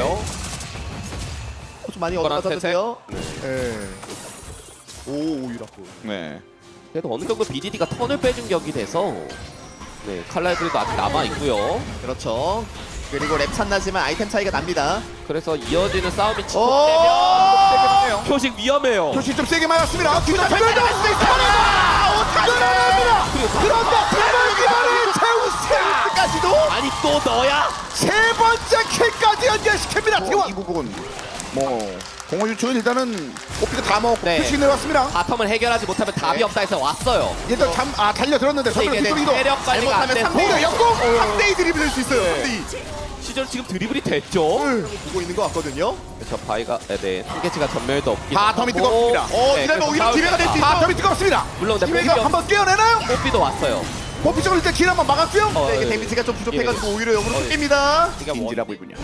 어, 좀 많이 이거랑 얻어맞았는데요. 예. 오, 오유라고. 네. 그래도 어느 정도 비디디가 턴을 빼준 격이 돼서 네 칼날들도 아직 남아 있고요. 그렇죠. 그리고 랩 찬나지만 아이템 차이가 납니다. 그래서 이어지는 싸움이 오! 지속되면 표식 위험해요. 표식 좀 세게 맞았습니다. 뒤로 변도 수 있습니다. 끊어냅니다. 그런데 정말 기반을 채우스까지도 아니 또 너야? 세 번째 킬까지 연결시킵니다. 뭐, 티원. 이 부분 뭐 공허 유충은 일단은 오피가 다 먹고 네. 표식 내왔습니다. 바텀을 해결하지 못하면 답이 네. 없다 해서 왔어요. 일단 잠, 아 달려들었는데 근데 서로 이게 뒤로 이동. 체력 관리가 안 잘못하면 돼서 삼 대 오히려 역공! 삼 대 이 드리블 할 수 있어요. 삼 대 이. 시절 지금 드리블이 됐죠. 보고 있는 것 같거든요. 그래서 바이가 네네 한계치가 전멸도 없긴 바텀이 뜨겁습니다. 어, 네, 이러면 그래서 오히려 싸울 기회가 될 수 있어요. 바텀이 뜨겁습니다. 물론 근데 기회가 뽀삐 한번 깨어내나요? 뽀삐도 왔어요. 보피 쪽을 일단 길 한번 막았고요. 어, 네, 이게 네. 데미지가 좀 부족해가지고 예. 오히려 역으로 어, 쫓깁니다. 이게 인지라고이군요.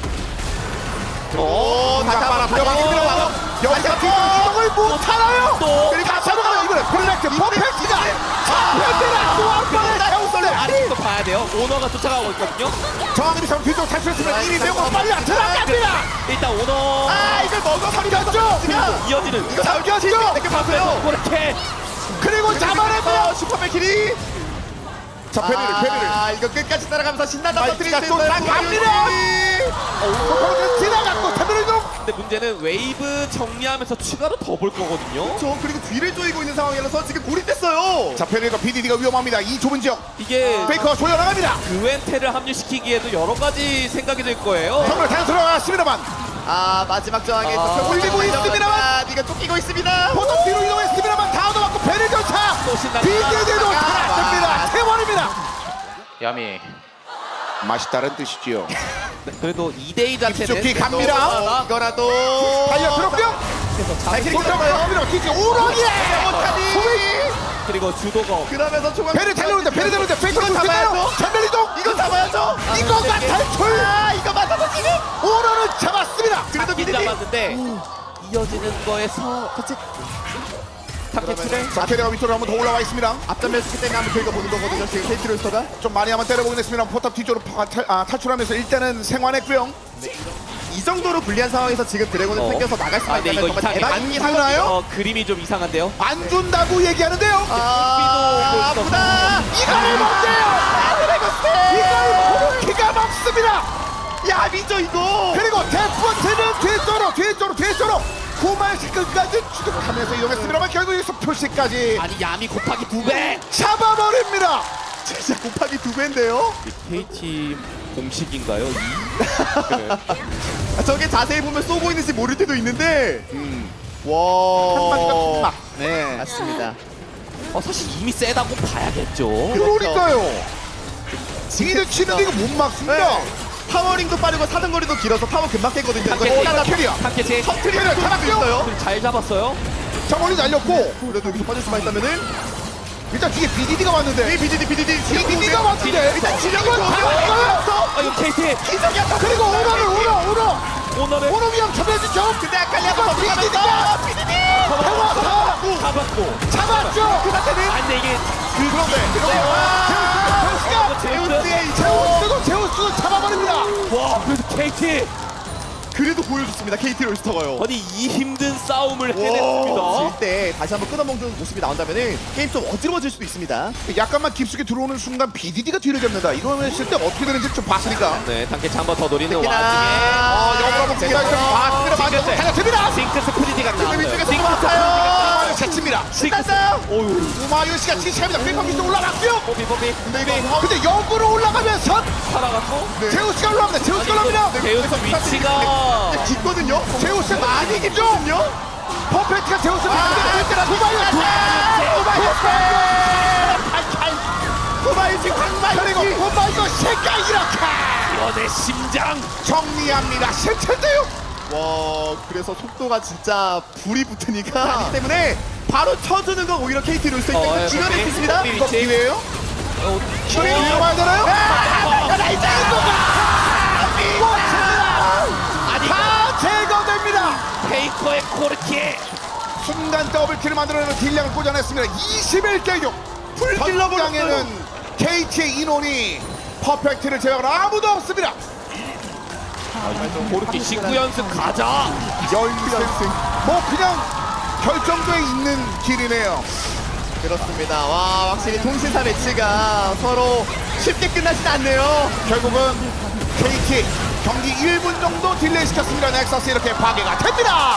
오, 다시 한번 들어가겠습니다. 들어가고 여기서 이동을 못하나요? 또 그리고 다시 한번 이번에 블랙트 퍼펙트가 잡혔대라. 또한 번에 세우설레. 아직도 봐야 돼요. 오너가 쫓아가고 있거든요. 정확히 참 뒤쪽 탈출했으면 이미 매우 빨리 들어갑니다. 일단 오너 아, 이걸 먹어 삼겼죠? 이어지는 이거 삼겼죠? 이렇게 봤어요. 그렇게 그리고 잡아내고요. 슈퍼백킬이 자, 페리를 페리를. 아, 이거 끝까지 따라가면서 신난다 터뜨리고 또 나갑니다. 어, 지나갔고 테드를 좀. 근데 문제는 웨이브 정리하면서 추가로 더 볼 거거든요. 저 그리고 뒤를 조이고 있는 상황이라서 지금 고립됐어요. 자, 페리가 비디디가 위험합니다. 이 좁은 지역. 이게 페이커가 조여나갑니다. 그웬테를 합류시키기에도 여러 가지 생각이 들 거예요. 정말 잘 들어갔습니다.만 아, 마지막 저항에 아, 올리고 있습니다만. 네가 쫓기고 있습니다. 포도 뒤로 이동했습니다만 다 얻어맞고 페리 전차. 또 신난다. 비디디도 아, 잘했습니다. 태원입니다. 야미. 맛있다는 뜻이지요. 그래도 이 대 이 자체는 깊숙이 갑니다. 이거라도 달려 들었고요. 발키리 또 들어가요. 들어가요. 뒤지 오로니에. 그리고 주도가 그러면서 초반 페리 달려오는데 페리 달려오는데 페이커가 이거 잡아야죠. 잡아야죠. 전멸 이동. 이거 잡아야죠. 이거가 탈출. 아, 이거 맞아서 지금 오로는 잡았습니다. 그래도 잡긴 비디디 잡았는데 이어지는 거에서 그치. 탑캐치를 자, 페리가 밑으로 한번 더 올라와 있습니다. 앞전면 스킬 때문에 한번 저희가 보는 거거든요. 지금 케이티 로스터가 좀 많이 한번 때려보긴 했습니다. 포탑 뒤쪽으로 파- 탈, 아, 탈출하면서 일단은 생환했고요. 이 정도로 불리한 상황에서 지금 드래곤을 어. 땡겨서 나갈 수만 아, 근데 있다면 이거 정말 이상해. 대박이긴 안 하거든요. 주나요? 어, 그림이 좀 이상한데요. 안 준다고 얘기하는데요. 아, 아프다. 이걸 못해요. 이걸 기가 막습니다. 야, 미죠 이거. 그리고 데프트는 뒤쪽으로 뒤쪽으로 뒤쪽으로 구마의시 끝까지 추격하면서 이동했습니다만 결국 여기서 표시까지 아니 야미 곱하기 두 배. 잡아버립니다. 진짜 곱하기 두 배인데요. 케이티 공식인가요? 이? 아, 저게 자세히 보면 쏘고 있는지 모를 때도 있는데. 와. 한마디가 막. 네, 맞습니다. 어 사실 이미 세다고 봐야겠죠. 그러니까요. 지를 치는데 이거 못 막습니다. 네. 파워링도 빠르고 사정거리도 길어서 타워 금방 깼거든요. 이거 탑캐치. 일단 캐리야. 탑캐치. 터트리면 잡았어요. 그럼 잘 잡았어요. 자 멀리 날렸고 그래도 여기서 빠질 수만 있다면은 일단 뒤에 비디디가 왔는데 이 비디디 비디디 비디디가 왔는데 일단 진영을 이건 잡았어요. 아 이거 케이티. 기적이야. 그리고 오너를 오너 오너 오너를 오너 위험 잡혀주죠. 근데 아칼리아가 이건 비디디가 비디디. 잡았고 잡았고. 잡았죠. 그 자체는 아 근데 이게 그 그런데 제우스가 제우스의 제우스도 제우스도 잡아버립니다. 와 그래도 케이티. 그래도 보여줬습니다. 케이티 롤스터가요. 아니 이 힘든 싸움을 해냈습니다. 질때 다시 한번 끊어먹는 모습이 나온다면은 게임 좀 어지러워질 수도 있습니다. 약간만 깊숙이 들어오는 순간 비디디가 뒤를 잡는다. 이러면 했을 때 어떻게 되는지 좀 봤으니까. 네 단계치 한번 더 노리는 와중에 어, 영으로 한번 기다려 좀 봤습니다. 징크스. 맞아. 달려듭니다. 징크스 프리디가 나와요. 위쪽에서 맡아요. 쳤습니다. 신났어요. 우마유 씨가 지시합니다. 빙판 밑으로 올라갔고요. 뽀삐 뽀삐. 근데 역으로 올라가면서 살아갔고. 제우스가 올라갑니다. 제우스가 올라갑니다. 제우스 위치가 깊거든요. 제우스 많이 깊거든요. 퍼펙트가 제우스 많이 구마유 구마유 지금 강마유 그리고 구마유 새끼가 이렇게 이번의 심장. 정리합니다. 실체인데요. 와, 그래서 속도가 진짜 불이 붙으니까 하기 때문에 바로 쳐주는 건 오히려 케이티 롤스터 어, 입장에서 예, 지원할 수 뽀삐. 있습니다. 뽀삐 이거 위치. 기회예요? 어, 기회 위험해야 되나요? 아니 다 제거됩니다. 페이커의 코르키에 순간 더블킬을 만들어내는 딜량을 꽂아냈습니다. 이십일 개 육. 풀 찔러버렸어요. 전장에는 케이티의 인원이 퍼펙트를 제외하고 아무도 없습니다. 고르키 신구 연습 가자. 열연승 뭐 그냥 결정도에 있는 길이네요. 그렇습니다. 와, 확실히 동시사 매치가 서로 쉽게 끝나진 않네요. 결국은 케이티 경기 일 분 정도 딜레이 시켰습니다. 넥서스 이렇게 파괴가 됩니다.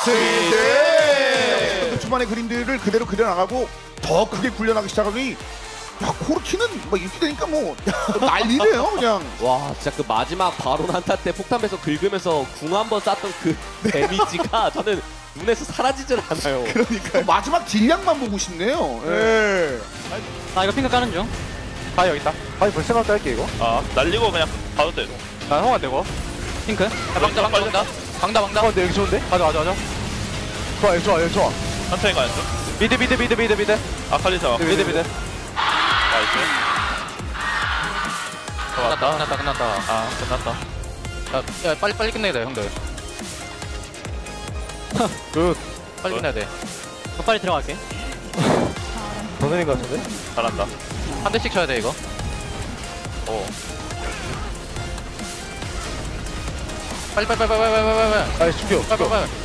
네. 초반의 그림들을 그대로 그려나가고 더 크게 굴려나가기 시작하더니 야, 코르키는 뭐 이렇게 되니까 뭐 난리네요 그냥. 와, 진짜 그 마지막 바론 한타 때 폭탄 배속 긁으면서 궁 한 번 쐈던 그 데미지가 저는 눈에서 사라지질 않아요. 그러니까 마지막 딜량만 보고 싶네요. 네. 나 이거 핑크 까는 중. 아 여기 있다. 아니 벌써 나왔다 할게 이거. 아 날리고 그냥 봐도 돼. 나 형아 되고. 핑크. 야, 방다 방다 방다. 방다 방다. 어, 근데 여기 좋은데? 맞아 맞아 맞아. 좋아 여기 좋아 여기 좋아. 천천히 가야죠. 미드 미드 미드 미드 미드. 아칼리 잡아. 미드 미드. 나이스. 끝났다 끝났다 끝났다. 아 끝났다. 야, 야 빨리 빨리 끝내야 돼 형들. 굿. 빨리 끝내야 돼. 더 빨리 들어갈게. 선생님 같은데? 잘한다. 한 대씩 쳐야 돼 이거. 오. 빨리 빨리 빨리 빨리 빨리 빨리 빨리. 아이 죽여. 빨리 빨리 빨리.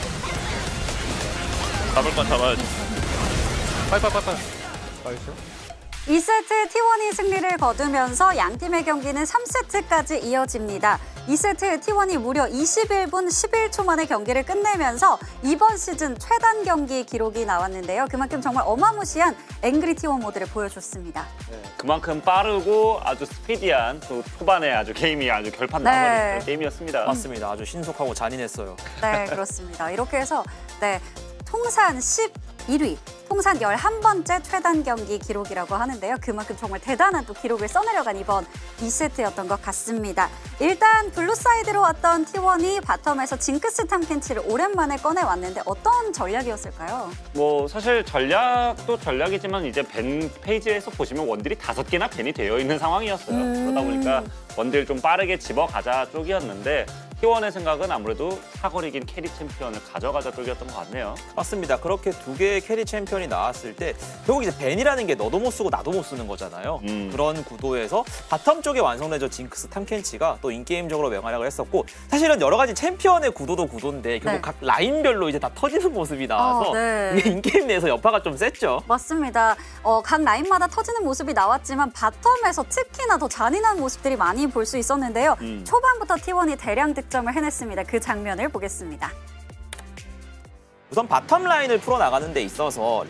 잡을 건 잡아야지. 빨리 빨리 빨리 빨리. 나이스. 이 세트 티원이 승리를 거두면서 양팀의 경기는 삼 세트까지 이어집니다. 이 세트 티원이 무려 이십일 분 십일 초 만에 경기를 끝내면서 이번 시즌 최단 경기 기록이 나왔는데요. 그만큼 정말 어마무시한 앵그리 티원 모드를 보여줬습니다. 네, 그만큼 빠르고 아주 스피디한 또 초반에 아주 게임이 아주 결판 네. 나버린 그런 게임이었습니다. 맞습니다. 아주 신속하고 잔인했어요. 네, 그렇습니다. 이렇게 해서 네 통산 십일 위, 통산 열한 번째 최단 경기 기록이라고 하는데요. 그만큼 정말 대단한 또 기록을 써내려간 이번 이 세트였던 것 같습니다. 일단 블루사이드로 왔던 티원이 바텀에서 징크스 탐켄치를 오랜만에 꺼내왔는데 어떤 전략이었을까요? 뭐 사실 전략도 전략이지만 이제 벤 페이지에서 보시면 원딜이 다섯 개나 벤이 되어 있는 상황이었어요. 음. 그러다 보니까 원딜 좀 빠르게 집어가자 쪽이었는데 티원의 생각은 아무래도 사거리긴 캐리 챔피언을 가져가자 쪽이었던 것 같네요. 맞습니다. 그렇게 두 개의 캐리 챔피언이 나왔을 때 결국 이제 벤이라는 게 너도 못 쓰고 나도 못 쓰는 거잖아요. 음. 그런 구도에서 바텀 쪽에 완성된 저 징크스 탐켄치가 또 인게임적으로 맹활약을 했었고 사실은 여러 가지 챔피언의 구도도 구도인데 결국 네. 각 라인별로 이제 다 터지는 모습이 나와서 어, 네. 이게 인게임 내에서 여파가 좀 셌죠. 맞습니다. 어, 각 라인마다 터지는 모습이 나왔지만 바텀에서 특히나 더 잔인한 모습들이 많이 볼 수 있었는데요. 음. 초반부터 티원이 대량 득점을 해냈습니다. 그 장면을 보겠습니다. 우선 바텀 라인을 풀어나가는 데 있어서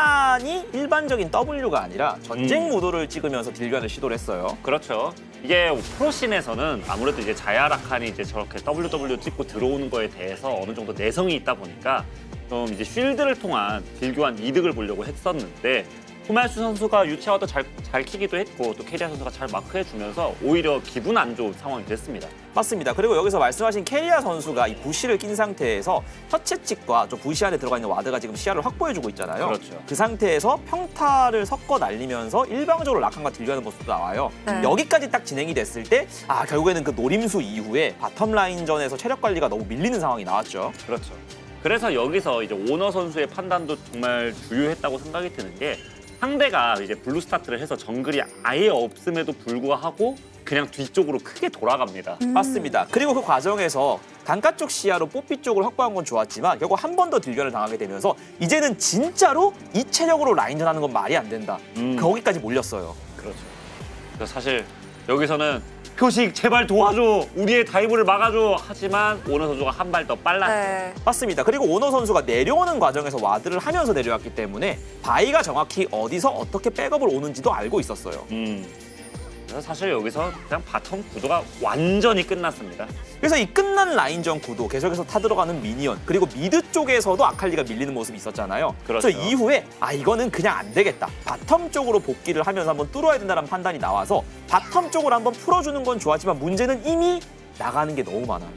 라칸이 일반적인 더블유가 아니라 전쟁 음. 무도를 찍으면서 딜견을 시도를 했어요. 그렇죠. 이게 프로씬에서는 아무래도 이제 자야라칸이 이제 저렇게 더블유더블유 찍고 들어오는 거에 대해서 어느 정도 내성이 있다 보니까 좀 이제 쉴드를 통한 딜교환 이득을 보려고 했었는데 후말수 선수가 유채화도 잘, 잘 키기도 했고 또 캐리아 선수가 잘 마크해주면서 오히려 기분 안 좋은 상황이 됐습니다. 맞습니다. 그리고 여기서 말씀하신 캐리아 선수가 이 부시를 낀 상태에서 터치찍과 저 부시 안에 들어가 있는 와드가 지금 시야를 확보해주고 있잖아요. 그렇죠. 그 상태에서 평타를 섞어 날리면서 일방적으로 라칸과 딜교하는 모습도 나와요. 네. 여기까지 딱 진행이 됐을 때 아 결국에는 그 노림수 이후에 바텀 라인전에서 체력 관리가 너무 밀리는 상황이 나왔죠. 그렇죠. 그래서 여기서 이제 오너 선수의 판단도 정말 주요했다고 생각이 드는 게 상대가 이제 블루 스타트를 해서 정글이 아예 없음에도 불구하고 그냥 뒤쪽으로 크게 돌아갑니다. 음. 맞습니다. 그리고 그 과정에서 강가 쪽 시야로 뽀삐 쪽을 확보한 건 좋았지만 결국 한 번 더 딜견을 당하게 되면서 이제는 진짜로 이 체력으로 라인전하는 건 말이 안 된다. 음. 거기까지 몰렸어요. 그렇죠. 그래서 사실 여기서는 표식 제발 도와줘, 우리의 다이브를 막아줘 하지만 오너 선수가 한 발 더 빨랐죠. 네. 맞습니다. 그리고 오너 선수가 내려오는 과정에서 와드를 하면서 내려왔기 때문에 바이가 정확히 어디서 어떻게 백업을 오는지도 알고 있었어요. 음. 그래서 사실 여기서 그냥 바텀 구도가 완전히 끝났습니다. 그래서 이 끝난 라인전 구도, 계속해서 타들어가는 미니언, 그리고 미드 쪽에서도 아칼리가 밀리는 모습이 있었잖아요. 그렇죠. 그래서 이후에 아 이거는 그냥 안 되겠다. 바텀 쪽으로 복귀를 하면서 한번 뚫어야 된다는 판단이 나와서 바텀 쪽으로 한번 풀어주는 건 좋았지만 문제는 이미 나가는 게 너무 많아요.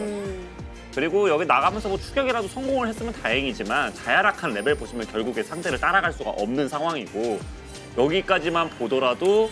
음. 그리고 여기 나가면서 뭐 추격이라도 성공을 했으면 다행이지만 자야락한 레벨 보시면 결국에 상대를 따라갈 수가 없는 상황이고 여기까지만 보더라도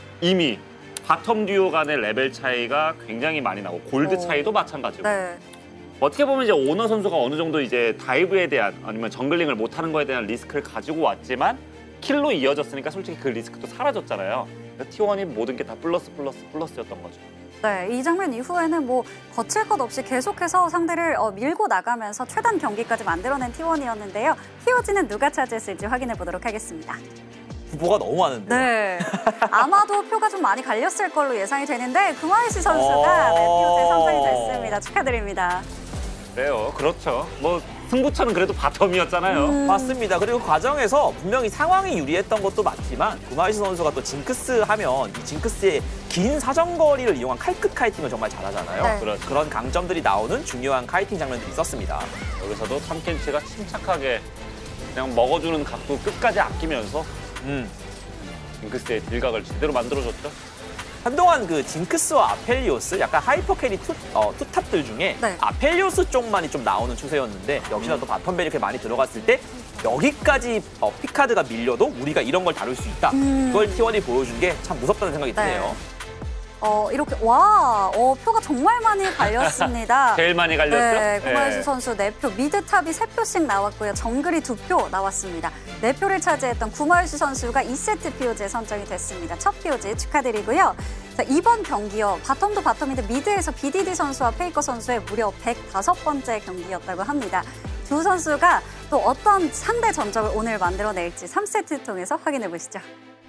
이미 바텀 듀오 간의 레벨 차이가 굉장히 많이 나고 골드 오. 차이도 마찬가지고 네. 어떻게 보면 이제 오너 선수가 어느 정도 이제 다이브에 대한 아니면 정글링을 못하는 거에 대한 리스크를 가지고 왔지만 킬로 이어졌으니까 솔직히 그 리스크도 사라졌잖아요. 티원이 모든 게 다 플러스 플러스 플러스였던 거죠. 네, 이 장면 이후에는 뭐 거칠 것 없이 계속해서 상대를 어, 밀고 나가면서 최단 경기까지 만들어낸 티원이었는데요. 티오지는 누가 차지했을지 확인해 보도록 하겠습니다. 후보가 너무 많은데. 네, 아마도 표가 좀 많이 갈렸을 걸로 예상이 되는데 구마유시 선수가 네, 티오지에 선정이 됐습니다. 축하드립니다. 그래요, 그렇죠. 뭐 승부처는 그래도 바텀이었잖아요. 음. 맞습니다. 그리고 과정에서 분명히 상황이 유리했던 것도 맞지만 구마유시 선수가 또 징크스 하면 이 징크스의 긴 사정거리를 이용한 칼끝 카이팅을 정말 잘하잖아요. 네. 그렇죠. 그런 강점들이 나오는 중요한 카이팅 장면들이 있었습니다. 여기서도 탐켄치가 침착하게 그냥 먹어주는 각도 끝까지 아끼면서 음. 징크스의 딜각을 제대로 만들어줬죠. 한동안 그 징크스와 아펠리오스 약간 하이퍼 캐리 투, 어, 투탑들 중에 네. 아펠리오스 쪽만이 좀 나오는 추세였는데 역시나 또 바텀벨 이렇게 많이 들어갔을 때 여기까지 어, 피카드가 밀려도 우리가 이런 걸 다룰 수 있다. 음. 그걸 티원이 보여준 게 참 무섭다는 생각이 네. 드네요. 어, 이렇게 와, 어, 표가 정말 많이 갈렸습니다. 제일 많이 갈렸죠? 네, 구마유시 네. 선수 네 표, 미드탑이 세 표씩 나왔고요. 정글이 두 표 나왔습니다. 네 표를 차지했던 구마유시 선수가 이 세트 피오지에 선정이 됐습니다. 첫 피오지 축하드리고요. 자, 이번 경기요. 바텀도 바텀인데 미드에서 비디디 선수와 페이커 선수의 무려 백다섯 번째 경기였다고 합니다. 두 선수가 또 어떤 상대 전적을 오늘 만들어낼지 삼 세트 통해서 확인해 보시죠.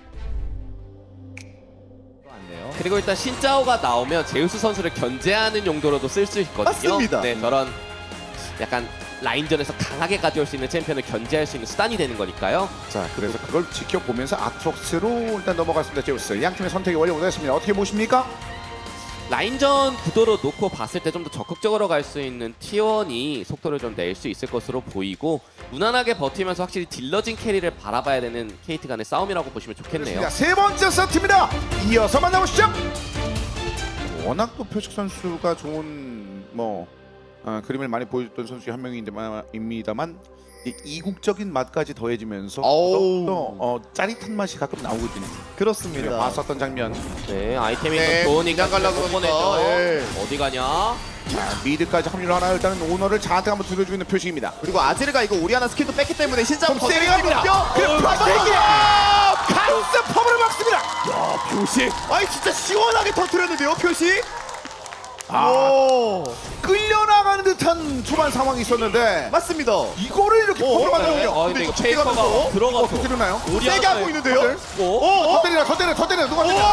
그리고 일단 신짜오가 나오면 제우스 선수를 견제하는 용도로도 쓸 수 있거든요. 맞습니다. 네, 저런 약간 라인전에서 강하게 가져올 수 있는 챔피언을 견제할 수 있는 수단이 되는 거니까요. 자, 그래서 그걸 지켜보면서 아트록스로 일단 넘어갔습니다. 제우스. 양 팀의 선택이 완료됐습니다. 어떻게 보십니까? 라인전 구도로 놓고 봤을 때 좀 더 적극적으로 갈 수 있는 티원이 속도를 좀 낼 수 있을 것으로 보이고 무난하게 버티면서 확실히 딜러진 캐리를 바라봐야 되는 케이트 간의 싸움이라고 보시면 좋겠네요. 자, 세 번째 세트입니다. 이어서 만나보시죠. 워낙 또 표식 선수가 좋은 뭐 어, 그림을 많이 보여줬던 선수 중 한 명입니다만 이 이국적인 맛까지 더해지면서 어우. 또 어, 짜릿한 맛이 가끔 나오거든요. 그렇습니다. 봤었던 장면. 네, 아이템이 네, 좀 좋으니까 그냥 가려고 못 그러니까, 보내죠. 예. 어디 가냐? 자, 미드까지 합류를 하나요? 일단은 오너를 잔뜩 한번 들어주고 있는 표식입니다. 그리고 아지르가 이거 오리아나 스킬도 뺐기 때문에 신장 좀 세게 갑니다. 그래, 플라스틱이 간스 펌을 막습니다. 야, 표식. 아니 진짜 시원하게 터뜨렸는데요, 표식. 아, 오, 끌려나가는 듯한 초반 상황이 있었는데 맞습니다. 이거를 이렇게 펌을 어, 막는군요. 아, 근데 이거 페이커가 어, 들어가서 어떻게 되나요? 세게 하고 있는데요. 어? 어, 더 때리라, 더 때려, 더 때려. 누가 때려?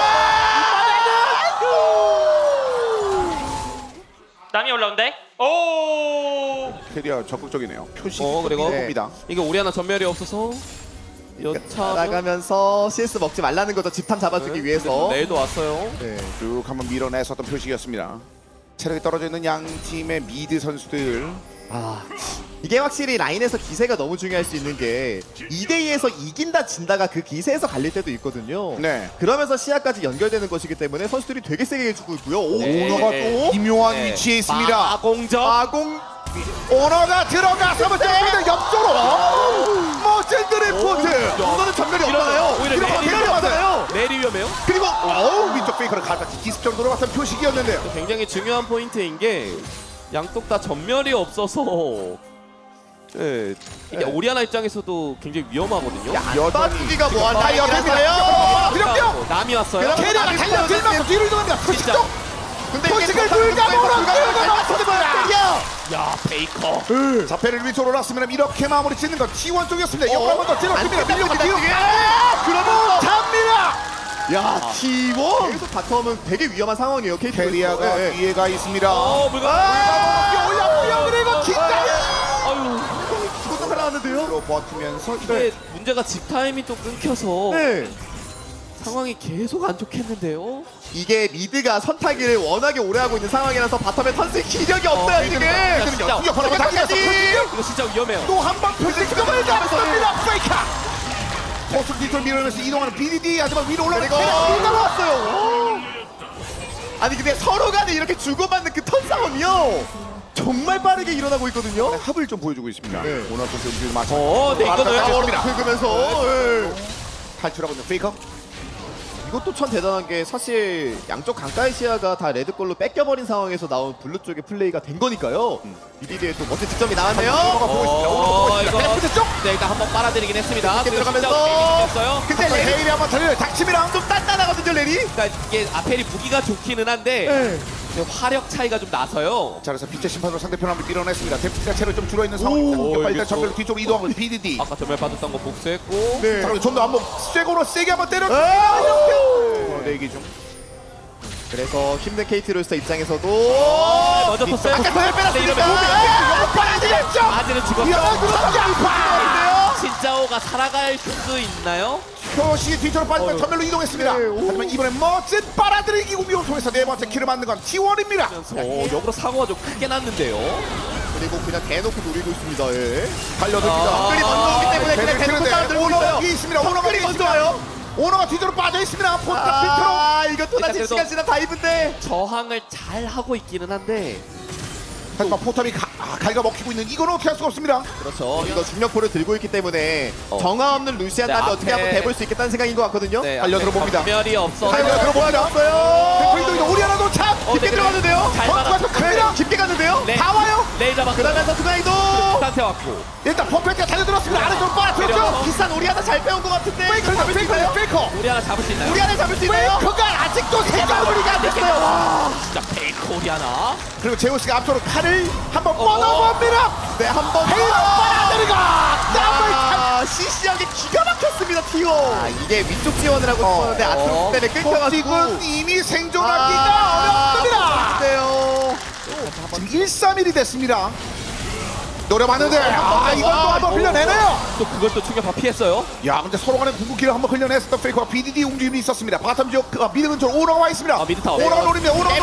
땀이 올라온대? 오! 캐리어 적극적이네요. 표식. 어, 그리고 봅니다. 이게 오리아나 전멸이 없어서 여차 나가면서 씨에스 먹지 말라는 거죠. 집탐 잡아주기 위해서. 내일도 왔어요. 네. 쭉 한번 밀어냈었던 표식이었습니다. 체력이 떨어져 있는 양 팀의 미드 선수들. 아, 이게 확실히 라인에서 기세가 너무 중요할 수 있는 게 이 대 이에서 이긴다 진다가 그 기세에서 갈릴 때도 있거든요. 네. 그러면서 시야까지 연결되는 것이기 때문에 선수들이 되게 세게 해주고 있고요. 오, 네. 오너가 네. 또 기묘한 네. 위치에 있습니다. 마공적. 아공. 오너가 들어가서 때립니다. 옆쪽으로. 멋진 드리프트. 오너는 전멸이 없잖아요. 오히려 이런 거 내리 전멸이 없잖아요. 내리 위험해요. 그리고 어우, 위쪽 페이커를 갖다 기습 정도로 갔던 표식이었는데요. 굉장히 중요한 포인트인 게 양쪽 다 전멸이 없어서 네, 이게 오리아나 입장에서도 굉장히 위험하거든요. 빠지기가 뭐한 아, 라인이라서요. 드럼병. 남이 왔어요. 캐리어가 달려들면서 뒤를 돌아갑니다. 표식 쪽. 근데 표식을 불가모로 끌고 나왔습니다. 야, 페이커. 자패를 위쪽으로 놨으면 이렇게 마무리 짓는 건 티원 쪽이었습니다. 어? 옆으로 한번 더 찔러줍니다. 밀려오기 뒤로. 아, 그러면 잡니다. 야, 티원. 계속 바텀은 되게 위험한 상황이에요. 케이트 캐리어가 네. 뒤에 가 있습니다. 어, 물건. 아, 올렸고요. 그리고 긴장이. 아유, 이것도 살아났는데요. 로 버티면서 이게 문제가 집 타임이 또 끊겨서 네. 상황이 계속 안 좋겠는데요. 이게 미드가 선타기를 워낙에 오래 하고 있는 상황이라서 바텀에 턴스의 기력이 없어요, 어, 지금. 이거는 진짜 공격 하나 당겨지. 이거 진짜 위험해요. 또 한 번 표식점을 잡습니다. 페이커. 포스 뒤돌 밀어내면서 이동하는 비디디. 하지만 위로 올라가는 그리고 캐리어. 또 나왔어요. 아니 근데 서로 간에 이렇게 주고받는 그 턴 싸움이요. 정말 빠르게 일어나고 있거든요. 합을 좀 보여주고 있습니다. 네. 오너 선수 움직임 맞춰. 어, 네, 이거는 긁으면서 네. 탈출하고 있는 페이커. 이것도 참 대단한 게 사실 양쪽 강가의 시야가 다 레드골로 뺏겨버린 상황에서 나온 블루 쪽의 플레이가 된 거니까요. 음. 비디디에 또 멋진 득점이 나왔네요. 어, 이거 레프트 쪽. 네, 일단 한번 빨아들이긴 했습니다. 들어가면서 근데 레일이 한번 달려요. 닥치미랑 좀 단단하거든요, 레리. 그러니까 이게 아펠이 무기가 좋기는 한데 네. 화력 차이가 좀 나서요. 자, 그래서 빛의 심판으로 상대편 한번 밀어냈습니다. 데프트가 체력 좀 줄어있는 상황입니다. 일단 전멸 뒤쪽으로 이동하고 비디디. 아까 전멸 빠졌던 거 복수했고. 네. 자, 그리고 좀 더 한번 쇠고로 세게 한번 때려. 네, 이게 좀. 그래서 힘든 케이티 롤스터 입장에서도 어, 먼저 토스. 아까 전멸 빼놨으니까 아직은 죽었어. 진짜오가 살아갈 수 있나요? 표식이 뒤쪽으로 빠지면 전멸로 이동했습니다. 네, 하지만 이번엔 멋진 빨아들이기 공격을 통해서 네 번째 킬을 만든 건 티원입니다. 어, 역으로 사고가 좀 크게 났는데요. 그리고 그냥 대놓고 노리고 있습니다. 예. 달려듭니다. 아, 끌이 먼저 오기 때문에 그냥 대놓고 싸움 들고 있어요. 오너가 있습니다. 오너가 끌이 먼저 와요. 오너가 뒤쪽으로 빠져 있습니다. 포탑 아, 이거 또다시 일단 시간 지난 다이브인데 저항을 잘 하고 있기는 한데 하지만 포탑이 가, 아, 갈가 먹히고 있는 이건 어떻게 할 수가 없습니다. 그렇죠. 이거 중력포를 들고 있기 때문에 어. 정화 없는 루시안한테 네, 어떻게 앞에- 한번 대볼 수 있겠다는 생각인 것 같거든요. 네, 달려 들어봅니다. 전멸이 없어서 달려 들어봅니다. 없어요. 데프리도 오리아나 도착. 어, 깊게 네, 들어갔는데요. 잘 버프가 또 큽니다. 깊게 갔는데요. 네. 다 와요. 레이 잡았고 그러면서 순간이동. 상태 왔고 일단 퍼펙트가 달려들었습니다. 아래쪽으로 빨아들였죠. 내려서. 비싼 오리아나 잘 빼온 것 같은데. 페이커, 잡을 수 페이커, 있나요? 페이커. 우리 하나 잡을 수 있나요? 우리 안에 잡을 수 있나요? 페이커가 아직도 생각을 안 됐어요. 와. 진짜 페이커 우리 하나 그리고 제우스가 앞쪽으로 칼을 한번 어. 뻗어봅니다. 네, 한번 페이커 빨아들이고 더블 탑. 아, 시시하게 기가 막혔습니다, 티오. 아, 이게 위쪽 지원을 하고 싶었는데 아트록스 때문에 끊겨가지고. 포직은 이미 생존하기가 어렵습니다. 어렵네요. 지금 일삼일이 됐습니다. 노려봤는데 아 이걸 또 한번 흘려내네요. 또 그걸 또 충격 피했어요. 야 근데 서로 간에 궁극기를 한번 흘려냈었던 페이커와 비디디 움직임이 있었습니다. 바텀 지역 그, 아, 미드 근처로 오너가 와 있습니다. 아, 미드 타워. 오너가 노립니다. 오너가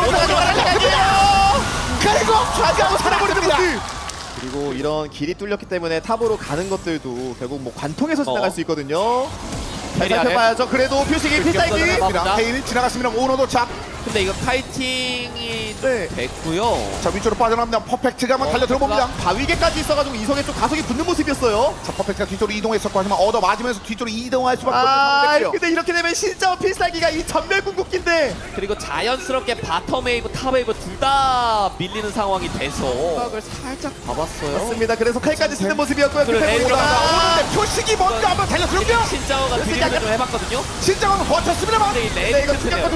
노립니다. 그리고 좌지하고 살아버립니다. 그리고 이런 길이 뚫렸기 때문에 탑으로 가는 것들도 결국 뭐 관통해서 지나갈 어. 수 있거든요. 잘 페리 아래. 살펴봐야죠. 그래도 표식이 필살기. 맞습니다. 페인이 지나갔습니다. 오너 도착. 근데 이거 카이팅이 네. 됐고요. 자 위쪽으로 빠져나옵니다. 퍼펙트가 한번 달려 들어봅니다. 바위개까지 있어가지고 이성에 좀 가속이 붙는 모습이었어요. 자 퍼펙트가 뒤쪽으로 이동했었고 하지만 얻어 맞으면서 뒤쪽으로 이동할 수밖에 아, 없는 근데 이렇게 되면 진짜 필살기가 이 전멸 궁극기인데. 그리고 자연스럽게 바텀 웨이브, 탑 웨이브 둘 다 밀리는 상황이 돼서 생각을 살짝 봐봤어요. 맞습니다. 그래서 칼까지 쓰는 모습이었고요. 그리고 끝에 레이저가 보니까 오는데 표식이 먼저 한번 달려 들어옵니다. 신짜오가 드리블을 좀 해봤거든요. 신장은 버텼습니다만. 근데 이 네, 레이저 이거 크네요.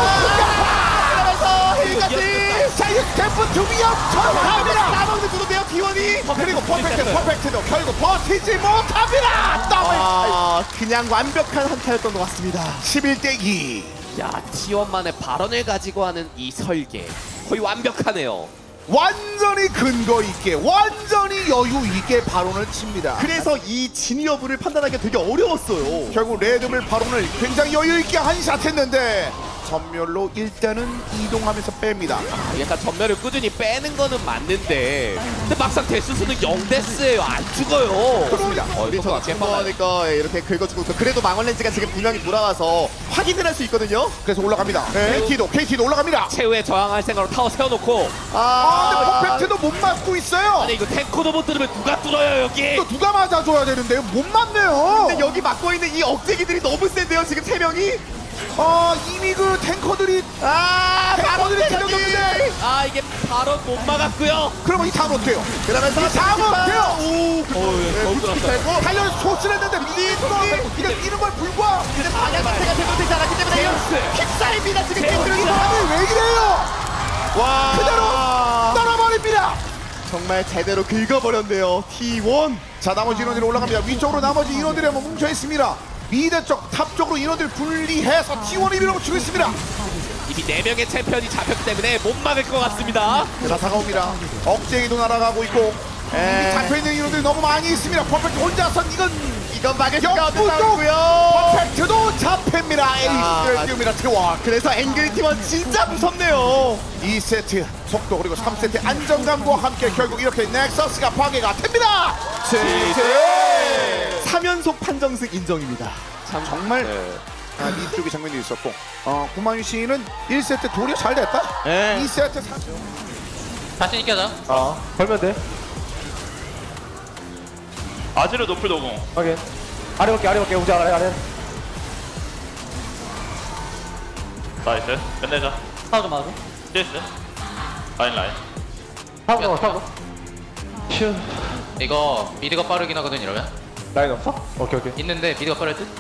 물가 그러면서 힐까지. 자 이거 데프트 위협처럼합니다. 나먹는 구도인데요. 디원이. 그리고 퍼펙트 퍼펙트도 결국 버티지 못합니다. 더블 아, 그냥 완벽한 한타였던 것 같습니다. 십일 대 이. 야, 티원만의 발언을 가지고 하는 이 설계 거의 완벽하네요. 완전히 근거 있게 완전히 여유 있게 발언을 칩니다. 그래서 이 진위 여부를 판단하기가 되게 어려웠어요. 결국 레드벨 발언을 굉장히 여유 있게 한 샷 했는데 전멸로 일단은 이동하면서 뺍니다. 아, 약간 전멸을 꾸준히 빼는 거는 맞는데 근데 막상 데스수는 영 데스예요. 안 죽어요. 그렇습니다. 어, 이거 그래서 꽤 빨라요. 하니까 이렇게 긁어주고 있고. 그래도 망원렌즈가 지금 분명히 돌아와서 확인을 할 수 있거든요. 그래서 올라갑니다. 네. 케이티도 케이티도 올라갑니다. 최후에 저항할 생각으로 타워 세워놓고 아, 근데 아, 퍼펙트도 못 맞고 있어요. 아니 이거 탱커도 못 들으면 누가 뚫어요 여기. 또 누가 맞아줘야 되는데요. 못 맞네요. 근데 여기 막고 있는 이 억제기들이 너무 센데요. 지금 세 명이. 아 이미 그 탱커들이 아, 탱커들이 바로 til려졌는데 아 이게 바로 못 막았고요. 그러면 이 다음 어떻게 해요? 그러면서 이 다음 어떻게 해요? 오, 어, 예, 너무 들었어요. 달려 소스를 했는데 미리 그냥 뛰는 걸 불과 근데 만약 상태가 잘못되지 않았기 때문에 이거 킥사입니다. 지금 이 킥사입니다. 사람이 왜 이래요? 와, 그대로 떨어버립니다. 정말 제대로 긁어버렸네요. 티 원. 자 나머지 인원들이 올라갑니다. 위쪽으로 나머지 인원들이 한번 뭉쳐 있습니다. 미드 쪽, 탑 쪽으로 인원들 분리해서 티원이 밀어붙이고 있습니다. 이미 네 명의 챔피언이 잡혔기 때문에 못 막을 것 같습니다. 자 다가옵니다. 억제기도 날아가고 있고 이미 잡혀있는 인원들이 너무 많이 있습니다. 퍼펙트 혼자선 이건 이건 막을 수가 없는 역부족 상황이고요. 퍼펙트도 잡힙니다. 아, 에이스를 띄웁니다. 티원. 그래서 앵글 팀원 진짜 무섭네요. 이 세트 속도 그리고 삼 세트 안정감과 함께 결국 이렇게 넥서스가 파괴가 됩니다. 삼 연속 판정승 인정입니다. 참 정말 아, 이 쪽의 장면이 있었고 어, 구만유 씨는 일 세트 도리어 잘 됐다. 네. 이 세트 사... 자신 있게 하자. 어, 걸면 돼. 아지르 노플 도공. 확인. 아래 볼게, 아래 볼게. 우자 아래, 아래. 나이스. 끝내자. 타워 좀 하고. CS. 라인 라인. 타워 타워. 슈. 이거 미드가 빠르긴 하거든 이러면. 라인 없어? 오케이 오케이. 있는데 미드가 빠를 듯?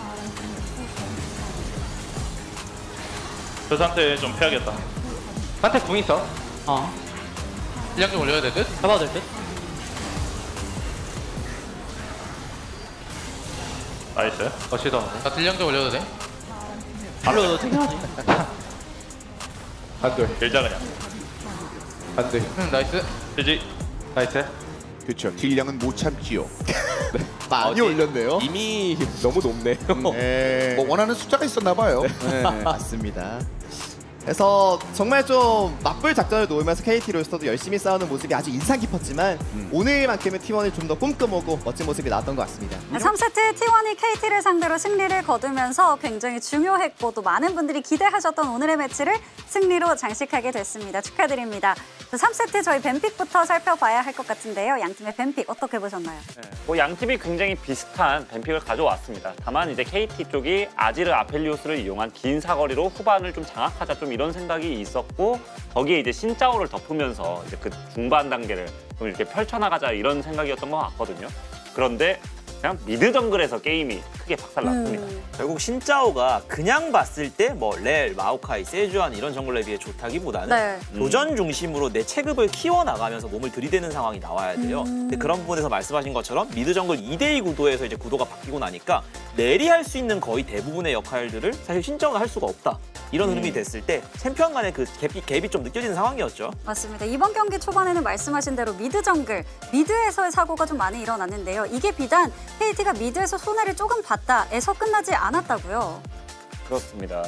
그 상태 좀 피하겠다. 한테 궁 있어. 어. 딜량 좀 올려야 될 듯? 잡아도 될 듯? 나이스. 어시다. 나 딜량 좀 올려도 돼? 올려도 되게 하지. 안돼. 밀자 그냥. 안돼. 응 나이스. 지지. 나이스. 그렇죠. 딜량은 못 참지요. 많이 어디- 올렸네요. 이미 너무 높네요. 네. 뭐 원하는 숫자가 있었나 봐요. 네. 맞습니다. 그래서 정말 좀 맞불 작전을 놓으면서 케이티 로스터도 열심히 싸우는 모습이 아주 인상 깊었지만 음. 오늘만큼은 티원이 좀 더 꼼꼼하고 멋진 모습이 나왔던 것 같습니다. 삼 세트 티원이 케이티를 상대로 승리를 거두면서 굉장히 중요했고 또 많은 분들이 기대하셨던 오늘의 매치를 승리로 장식하게 됐습니다. 축하드립니다. 삼 세트 저희 뱀픽부터 살펴봐야 할 것 같은데요. 양 팀의 뱀픽 어떻게 보셨나요? 뭐 양팀이 굉장히 비슷한 뱀픽을 가져왔습니다. 다만 이제 케이티 쪽이 아지르 아펠리오스를 이용한 긴 사거리로 후반을 좀 장악하자 좀 이런 생각이 있었고 거기에 이제 신짜오를 덮으면서 이제 그 중반 단계를 좀 이렇게 펼쳐나가자 이런 생각이었던 것 같거든요. 그런데 그냥 미드 정글에서 게임이 크게 박살났습니다. 음. 결국 신짜오가 그냥 봤을 때 뭐 렐, 마오카이, 세주안 이런 정글에 비해 좋다기보다는 네. 교전 중심으로 내 체급을 키워나가면서 몸을 들이대는 상황이 나와야 돼요. 음. 근데 그런 부분에서 말씀하신 것처럼 미드 정글 이 대 이 구도에서 이제 구도가 바뀌고 나니까 렐이 할 수 있는 거의 대부분의 역할들을 사실 신짜오가 할 수가 없다. 이런 흐름이 됐을 때 챔피언 간의 그 갭이, 갭이 좀 느껴지는 상황이었죠. 맞습니다. 이번 경기 초반에는 말씀하신 대로 미드 정글, 미드에서의 사고가 좀 많이 일어났는데요. 이게 비단 케이티가 미드에서 손해를 조금 봤다에서 끝나지 않았다고요. 그렇습니다.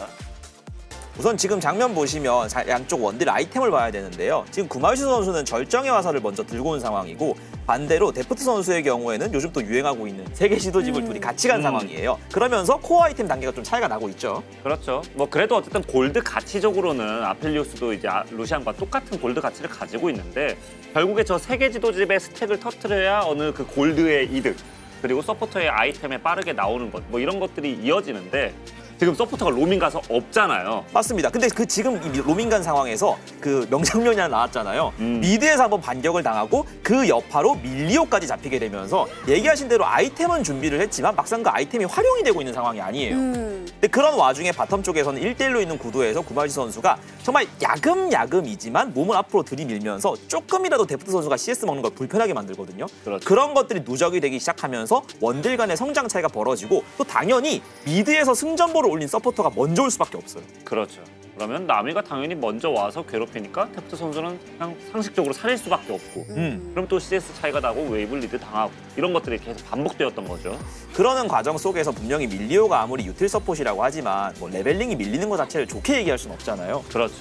우선 지금 장면 보시면 자- 양쪽 원딜 아이템을 봐야 되는데요. 지금 구마유시 선수는 절정의 화살을 먼저 들고 온 상황이고 반대로 데프트 선수의 경우에는 요즘 또 유행하고 있는 세계 시도집을 음. 둘이 같이 간 음. 상황이에요. 그러면서 코어 아이템 단계가 좀 차이가 나고 있죠. 그렇죠. 뭐 그래도 어쨌든 골드 가치적으로는 아펠리오스도 이제 아- 루시안과 똑같은 골드 가치를 가지고 있는데 결국에 저 세계 지도집의 스택을 터트려야 어느 그 골드의 이득 그리고 서포터의 아이템에 빠르게 나오는 것 뭐 이런 것들이 이어지는데 지금 서포터가 로밍 가서 없잖아요. 맞습니다. 근데 그 지금 이 로밍간 상황에서 그 명장면이 하나 나왔잖아요. 음. 미드에서 한번 반격을 당하고 그 여파로 밀리오까지 잡히게 되면서 얘기하신 대로 아이템은 준비를 했지만 막상 그 아이템이 활용이 되고 있는 상황이 아니에요. 음. 근데 그런 와중에 바텀 쪽에서는 일 대 일로 있는 구도에서 구마유시 선수가 정말 야금야금이지만 몸을 앞으로 들이밀면서 조금이라도 데프트 선수가 씨에스 먹는 걸 불편하게 만들거든요. 그렇죠. 그런 것들이 누적이 되기 시작하면서 원딜 간의 성장 차이가 벌어지고 또 당연히 미드에서 승전보를 올린 서포터가 먼저 올 수밖에 없어요. 그렇죠. 그러면 나미가 당연히 먼저 와서 괴롭히니까 데프트 선수는 그냥 상식적으로 살릴 수밖에 없고 음. 그럼 또 씨에스 차이가 나고 웨이브 리드 당하고 이런 것들이 계속 반복되었던 거죠. 그러는 과정 속에서 분명히 밀리오가 아무리 유틸 서폿이라고 하지만 뭐 레벨링이 밀리는 것 자체를 좋게 얘기할 수는 없잖아요. 그렇죠.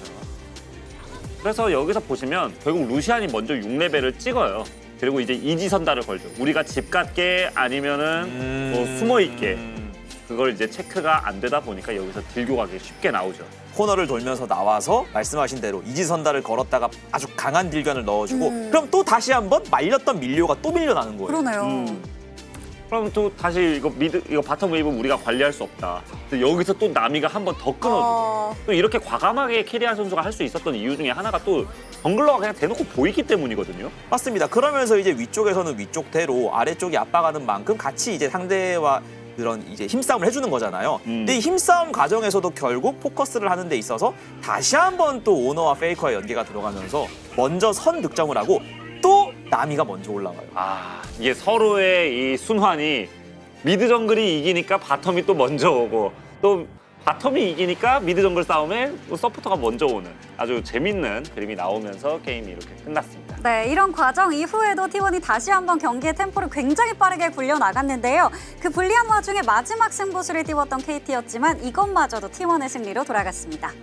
그래서 여기서 보시면 결국 루시안이 먼저 육 레벨을 찍어요. 그리고 이제 이지선다를 걸죠. 우리가 집 갔게 아니면은 뭐 숨어 있게. 그걸 이제 체크가 안 되다 보니까 여기서 딜교 가기 쉽게 나오죠. 코너를 돌면서 나와서 말씀하신 대로 이지선다를 걸었다가 아주 강한 딜견을 넣어주고 음. 그럼 또 다시 한번 말렸던 밀리오가 또 밀려나는 거예요. 그러네요. 음. 그럼 또 다시 이거 미드 이거 바텀 웨이브 우리가 관리할 수 없다. 근데 여기서 또 나미가 한 번 더 끊어주고 어... 또 이렇게 과감하게 캐리한 선수가 할 수 있었던 이유 중에 하나가 또 정글러가 그냥 대놓고 보이기 때문이거든요. 맞습니다. 그러면서 이제 위쪽에서는 위쪽대로 아래쪽이 압박하는 만큼 같이 이제 상대와 그런 이제 힘싸움을 해주는 거잖아요. 음. 근데 이 힘싸움 과정에서도 결국 포커스를 하는 데 있어서 다시 한번 또 오너와 페이커의 연계가 들어가면서 먼저 선 득점을 하고 또 나미가 먼저 올라가요. 아 이게 서로의 이 순환이 미드 정글이 이기니까 바텀이 또 먼저 오고 또 바텀이 이기니까 미드 정글 싸움에 서포터가 먼저 오는 아주 재밌는 그림이 나오면서 게임이 이렇게 끝났습니다. 네, 이런 과정 이후에도 티원이 다시 한번 경기의 템포를 굉장히 빠르게 굴려나갔는데요. 그 불리한 와중에 마지막 승부수를 띄웠던 케이티였지만 이것마저도 티원의 승리로 돌아갔습니다.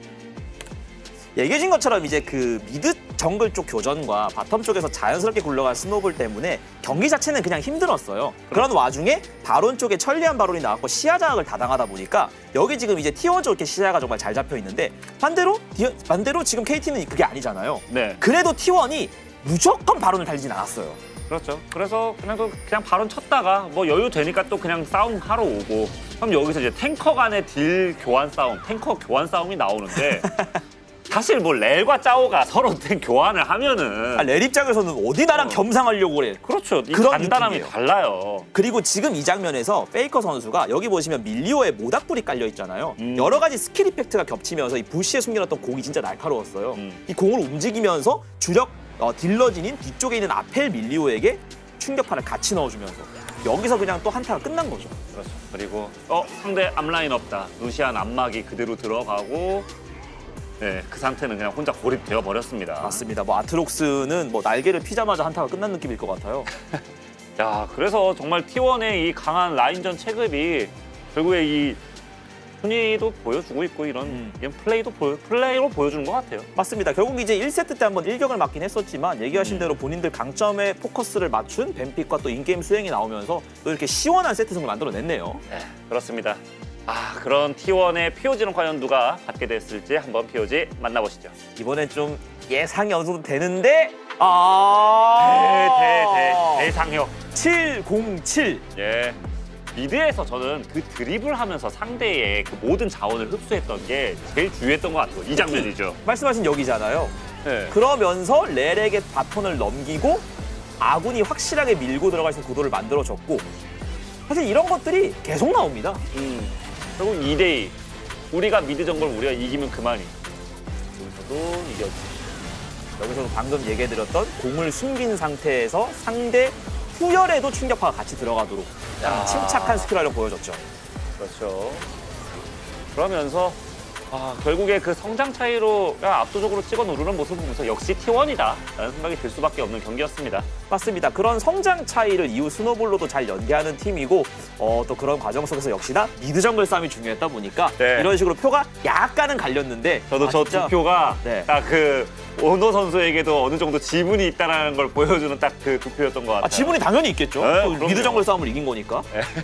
얘기해준 것처럼 이제 그 미드 정글 쪽 교전과 바텀 쪽에서 자연스럽게 굴러간 스노볼 때문에 경기 자체는 그냥 힘들었어요. 그런 와중에 바론 쪽에 천리안 바론이 나왔고 시야 장악을 다 당하다 보니까 여기 지금 이제 티원 쪽 이렇게 시야가 정말 잘 잡혀 있는데 반대로 디, 반대로 지금 케이티는 그게 아니잖아요. 네. 그래도 티원이 무조건 바론을 달리진 않았어요. 그렇죠. 그래서 그냥 또 그냥 바론 쳤다가 뭐 여유 되니까 또 그냥 싸움 하러 오고. 그럼 여기서 이제 탱커 간의 딜 교환 싸움, 탱커 교환 싸움이 나오는데 사실 뭐 렐과 짜오가 서로 교환을 하면은 아, 렐 입장에서는 어디 나랑 어. 겸상하려고 그래. 그렇죠. 이 그런 간단함이 느낌이에요. 달라요. 그리고 지금 이 장면에서 페이커 선수가 여기 보시면 밀리오에 모닥불이 깔려 있잖아요. 음. 여러 가지 스킬 이펙트가 겹치면서 이 부시에 숨겨놨던 공이 진짜 날카로웠어요. 음. 이 공을 움직이면서 주력 어, 딜러진인 뒤쪽에 있는 아펠 밀리오에게 충격파를 같이 넣어주면서 여기서 그냥 또 한타가 끝난 거죠. 그렇죠. 그리고 어 상대 앞라인 없다. 루시안 앞막이 그대로 들어가고 네, 그 상태는 그냥 혼자 고립되어 버렸습니다. 맞습니다. 뭐 아트록스는 뭐 날개를 피자마자 한타가 끝난 느낌일 것 같아요. 야, 그래서 정말 티원의 이 강한 라인전 체급이 결국에 이 순위도 보여주고 있고 이런, 음. 이런 플레이도 보여, 플레이로 보여주는 것 같아요. 맞습니다. 결국 이제 일 세트 때 한번 일격을 맞긴 했었지만 얘기하신 음. 대로 본인들 강점에 포커스를 맞춘 뱀픽과 또 인게임 수행이 나오면서 또 이렇게 시원한 세트승을 만들어냈네요. 네, 그렇습니다. 아, 그런 티원의 피오지는 과연 누가 받게 됐을지 한번 피오지 만나보시죠. 이번엔 좀 예상이 어느 정도 되는데 아 대, 대, 대, 대상역. 칠공칠. 예. 미드에서 저는 그 드리블 하면서 상대의 그 모든 자원을 흡수했던 게 제일 중요했던 것 같아요. 이 장면이죠. 말씀하신 여기잖아요. 네. 그러면서 렐에게 바톤을 넘기고 아군이 확실하게 밀고 들어갈 수 있는 구도를 만들어줬고 사실 이런 것들이 계속 나옵니다. 음. 결국 이 대 이. 우리가 미드 정글 우리가 이기면 그만이. 여기서도 이겼죠. 여기서도 방금 얘기해드렸던 공을 숨긴 상태에서 상대 후열에도 충격파가 같이 들어가도록 야. 침착한 스킬 활용 보여줬죠. 그렇죠. 그러면서 아, 결국에 그 성장 차이로 압도적으로 찍어 누르는 모습을 보면서 역시 티원이다라는 생각이 들 수밖에 없는 경기였습니다. 맞습니다. 그런 성장 차이를 이후 스노볼로도 잘 연계하는 팀이고 어, 또 그런 과정 속에서 역시나 미드 정글 싸움이 중요했다 보니까 네. 이런 식으로 표가 약간은 갈렸는데 저도 아, 저 진짜 투표가 네. 딱 그 오노 선수에게도 어느 정도 지분이 있다는 걸 보여주는 딱 그 투표였던 것 같아요. 아, 지분이 당연히 있겠죠. 네, 또 그럼요. 미드 정글 싸움을 이긴 거니까.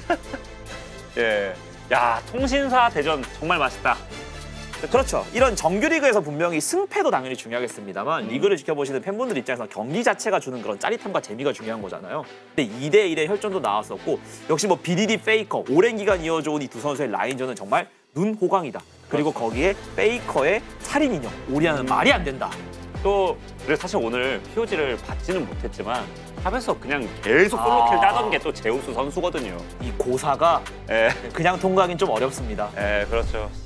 예. 야, 통신사 대전 정말 맛있다. 그렇죠. 이런 정규리그에서 분명히 승패도 당연히 중요하겠습니다만 음. 리그를 지켜보시는 팬분들 입장에서 경기 자체가 주는 그런 짜릿함과 재미가 중요한 거잖아요. 근데 이 대 일의 혈전도 나왔었고 역시 뭐 비디디 페이커 오랜 기간 이어져온 이 두 선수의 라인전은 정말 눈호강이다. 그리고 그렇죠. 거기에 페이커의 살인 인형 오리아는 음. 말이 안 된다. 또 그래서 사실 오늘 피오지를 받지는 못했지만 탑에서 그냥 계속 솔로킬 아. 따던 게 또 제우스 선수거든요. 이 고사가 예, 그냥 통과하긴 좀 어렵습니다. 예, 그렇죠.